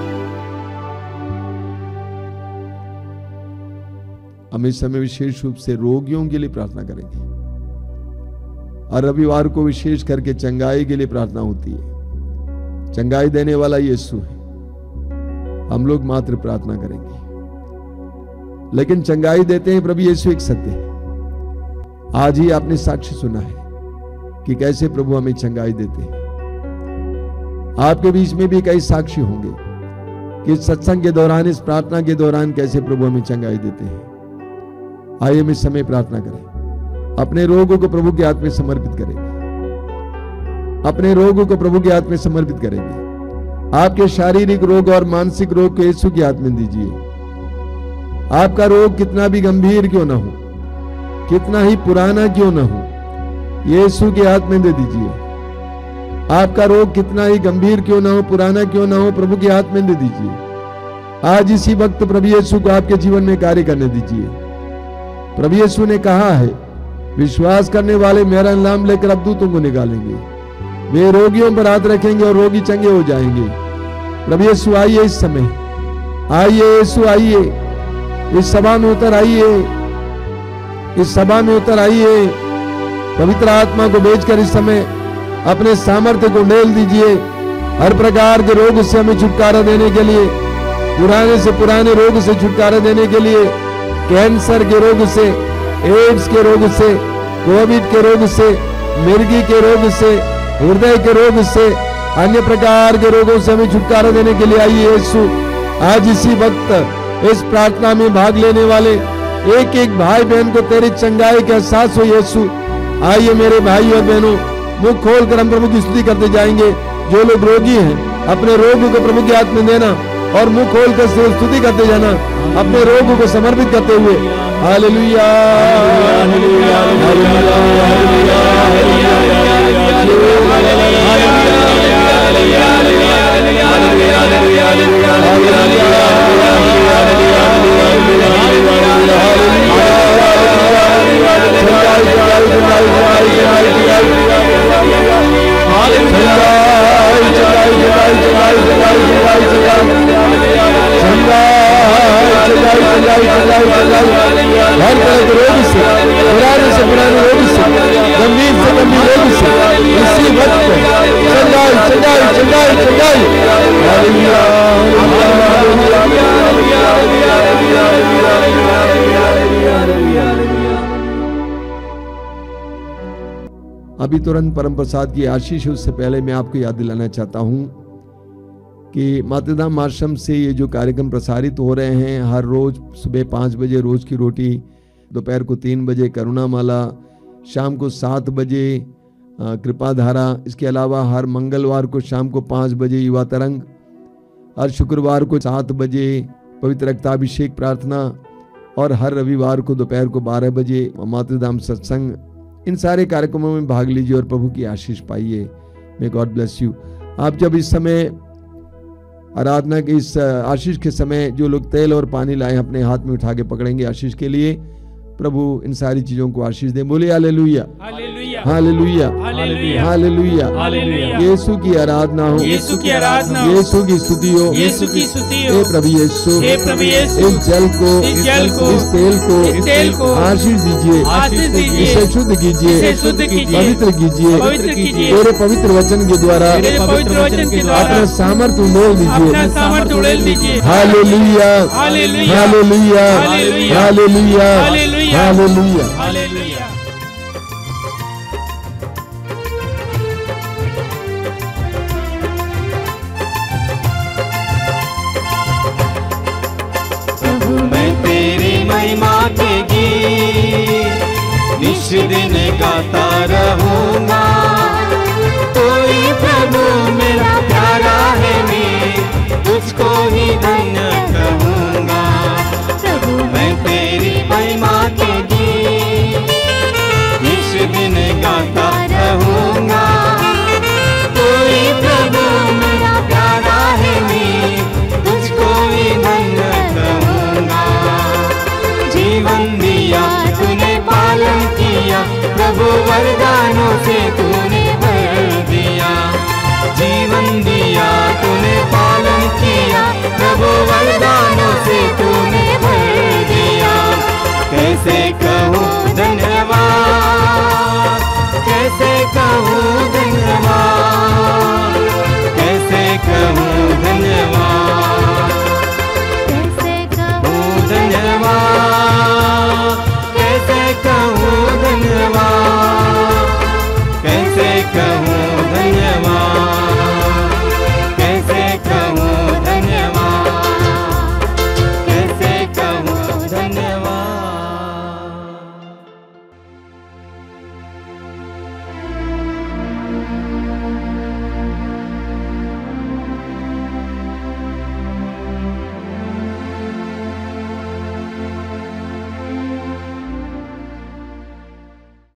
हम इस समय विशेष रूप से रोगियों के लिए प्रार्थना करेंगे और रविवार को विशेष करके चंगाई के लिए प्रार्थना होती है। चंगाई देने वाला यीशु है, हम लोग मात्र प्रार्थना करेंगे, लेकिन चंगाई देते हैं प्रभु यीशु एक सत्य है। आज ही आपने साक्ष्य सुना है कि कैसे प्रभु हमें चंगाई देते हैं। आपके बीच में भी कई साक्षी होंगे कि सत्संग के दौरान, इस प्रार्थना के दौरान कैसे प्रभु हमें चंगाई देते हैं। आइए हम इस समय प्रार्थना करें, अपने रोगों को प्रभु के हाथ में समर्पित करेंगे, अपने रोगों को प्रभु के हाथ में समर्पित करेंगे। आपके शारीरिक रोग और मानसिक रोग को यीशु के हाथ में दीजिए। आपका रोग कितना भी गंभीर क्यों ना हो, कितना ही पुराना क्यों ना हो, यीशु के हाथ में दे दीजिए। आपका रोग कितना ही गंभीर क्यों ना हो, पुराना क्यों ना हो, प्रभु के हाथ में दे दीजिए। आज इसी वक्त प्रभु यीशु को आपके जीवन में कार्य करने दीजिए। प्रभु यीशु ने कहा है, विश्वास करने वाले मेरा नाम लेकर अबदूतों को निकालेंगे, वे रोगियों पर हाथ रखेंगे और रोगी चंगे हो जाएंगे। प्रभु यीशु आइए इस समय, आइए यीशु आइए, इस सभा में उतर आइए, इस सभा में उतर आइए। पवित्र आत्मा को भेजकर इस समय अपने सामर्थ्य को मेल दीजिए। हर प्रकार के रोग से हमें छुटकारा देने के लिए, पुराने से पुराने रोग से छुटकारा देने के लिए, कैंसर के रोग से, एड्स के रोग से, कोविड के रोग से, मिर्गी के रोग से, हृदय के रोग से, अन्य प्रकार के रोगों से हमें छुटकारा देने के लिए आइए यीशु। आज इसी वक्त इस प्रार्थना में भाग लेने वाले एक एक भाई बहन को तेरी चंगाई का एहसास हो यीशु। आइए मेरे भाई और बहनों, मुख खोलकर हम प्रभु की स्तुति करते जाएंगे। जो लोग रोगी हैं अपने रोग को प्रभु के हाथ में देना और मुख खोलकर स्तुति करते जाना, अपने रोगों को समर्पित करते हुए। हालेलुया, हालेलुया, हालेलुया, हर तरह के रोग से, पुराने रोग से, गंभीर से गंभीर रोग से इसी वक्त चंगाई चंगाई चंगाई चंगाई। अभी तुरंत परम प्रसाद की आशीष, उससे पहले मैं आपको याद दिलाना चाहता हूं कि मातृधाम आश्रम से ये जो कार्यक्रम प्रसारित हो रहे हैं, हर रोज सुबह 5 बजे रोज की रोटी, दोपहर को 3 बजे करुणामाला, शाम को 7 बजे कृपाधारा, इसके अलावा हर मंगलवार को शाम को 5 बजे युवा तरंग, हर शुक्रवार को 7 बजे पवित्र रक्ताभिषेक प्रार्थना और हर रविवार को दोपहर को 12 बजे मातृधाम सत्संग। इन सारे कार्यक्रमों में भाग लीजिए और प्रभु की आशीष पाइए। May God bless you. आप जब इस समय आराधना के इस आशीष के समय जो लोग तेल और पानी लाए अपने हाथ में उठा के पकड़ेंगे आशीष के लिए, प्रभु इन सारी चीजों को आशीष दे। बोलिए hallelujah, hallelujah, hallelujah, hallelujah. Yeshu की आराधना हो, यीशु की आराधना हो, यीशु की स्तुति हो, यीशु की स्तुति हो। हे प्रभु यीशु, हे प्रभु यीशु, इस जल को, इस तेल को आशीष दीजिए, आशीष दीजिए, इसे शुद्ध कीजिए, इसे शुद्ध कीजिए, पवित्र कीजिए, पवित्र कीजिए। तेरे पवित्र वचन के द्वारा, तेरे पवित्र वचन के द्वारा अपना सामर्थ्य उड़ेल दीजिए, अपना सामर्थ्य उड़ेल दीजिए। Hallelujah, hallelujah, hallelujah, hallelujah, hallelujah, hallelujah. महिमा के गीत निश दिन गाता रहूंगा। कोई प्रभु मेरा प्यारा है, मैं तुझको ही धन्य कहूंगा। प्रभु मैं तेरी महिमा के गीत निश दिन गाता रहूंगा। वरदानों से तूने भर दिया, जीवन दिया तूने पालन किया, प्रभु वरदानों से तूने भर दिया। कैसे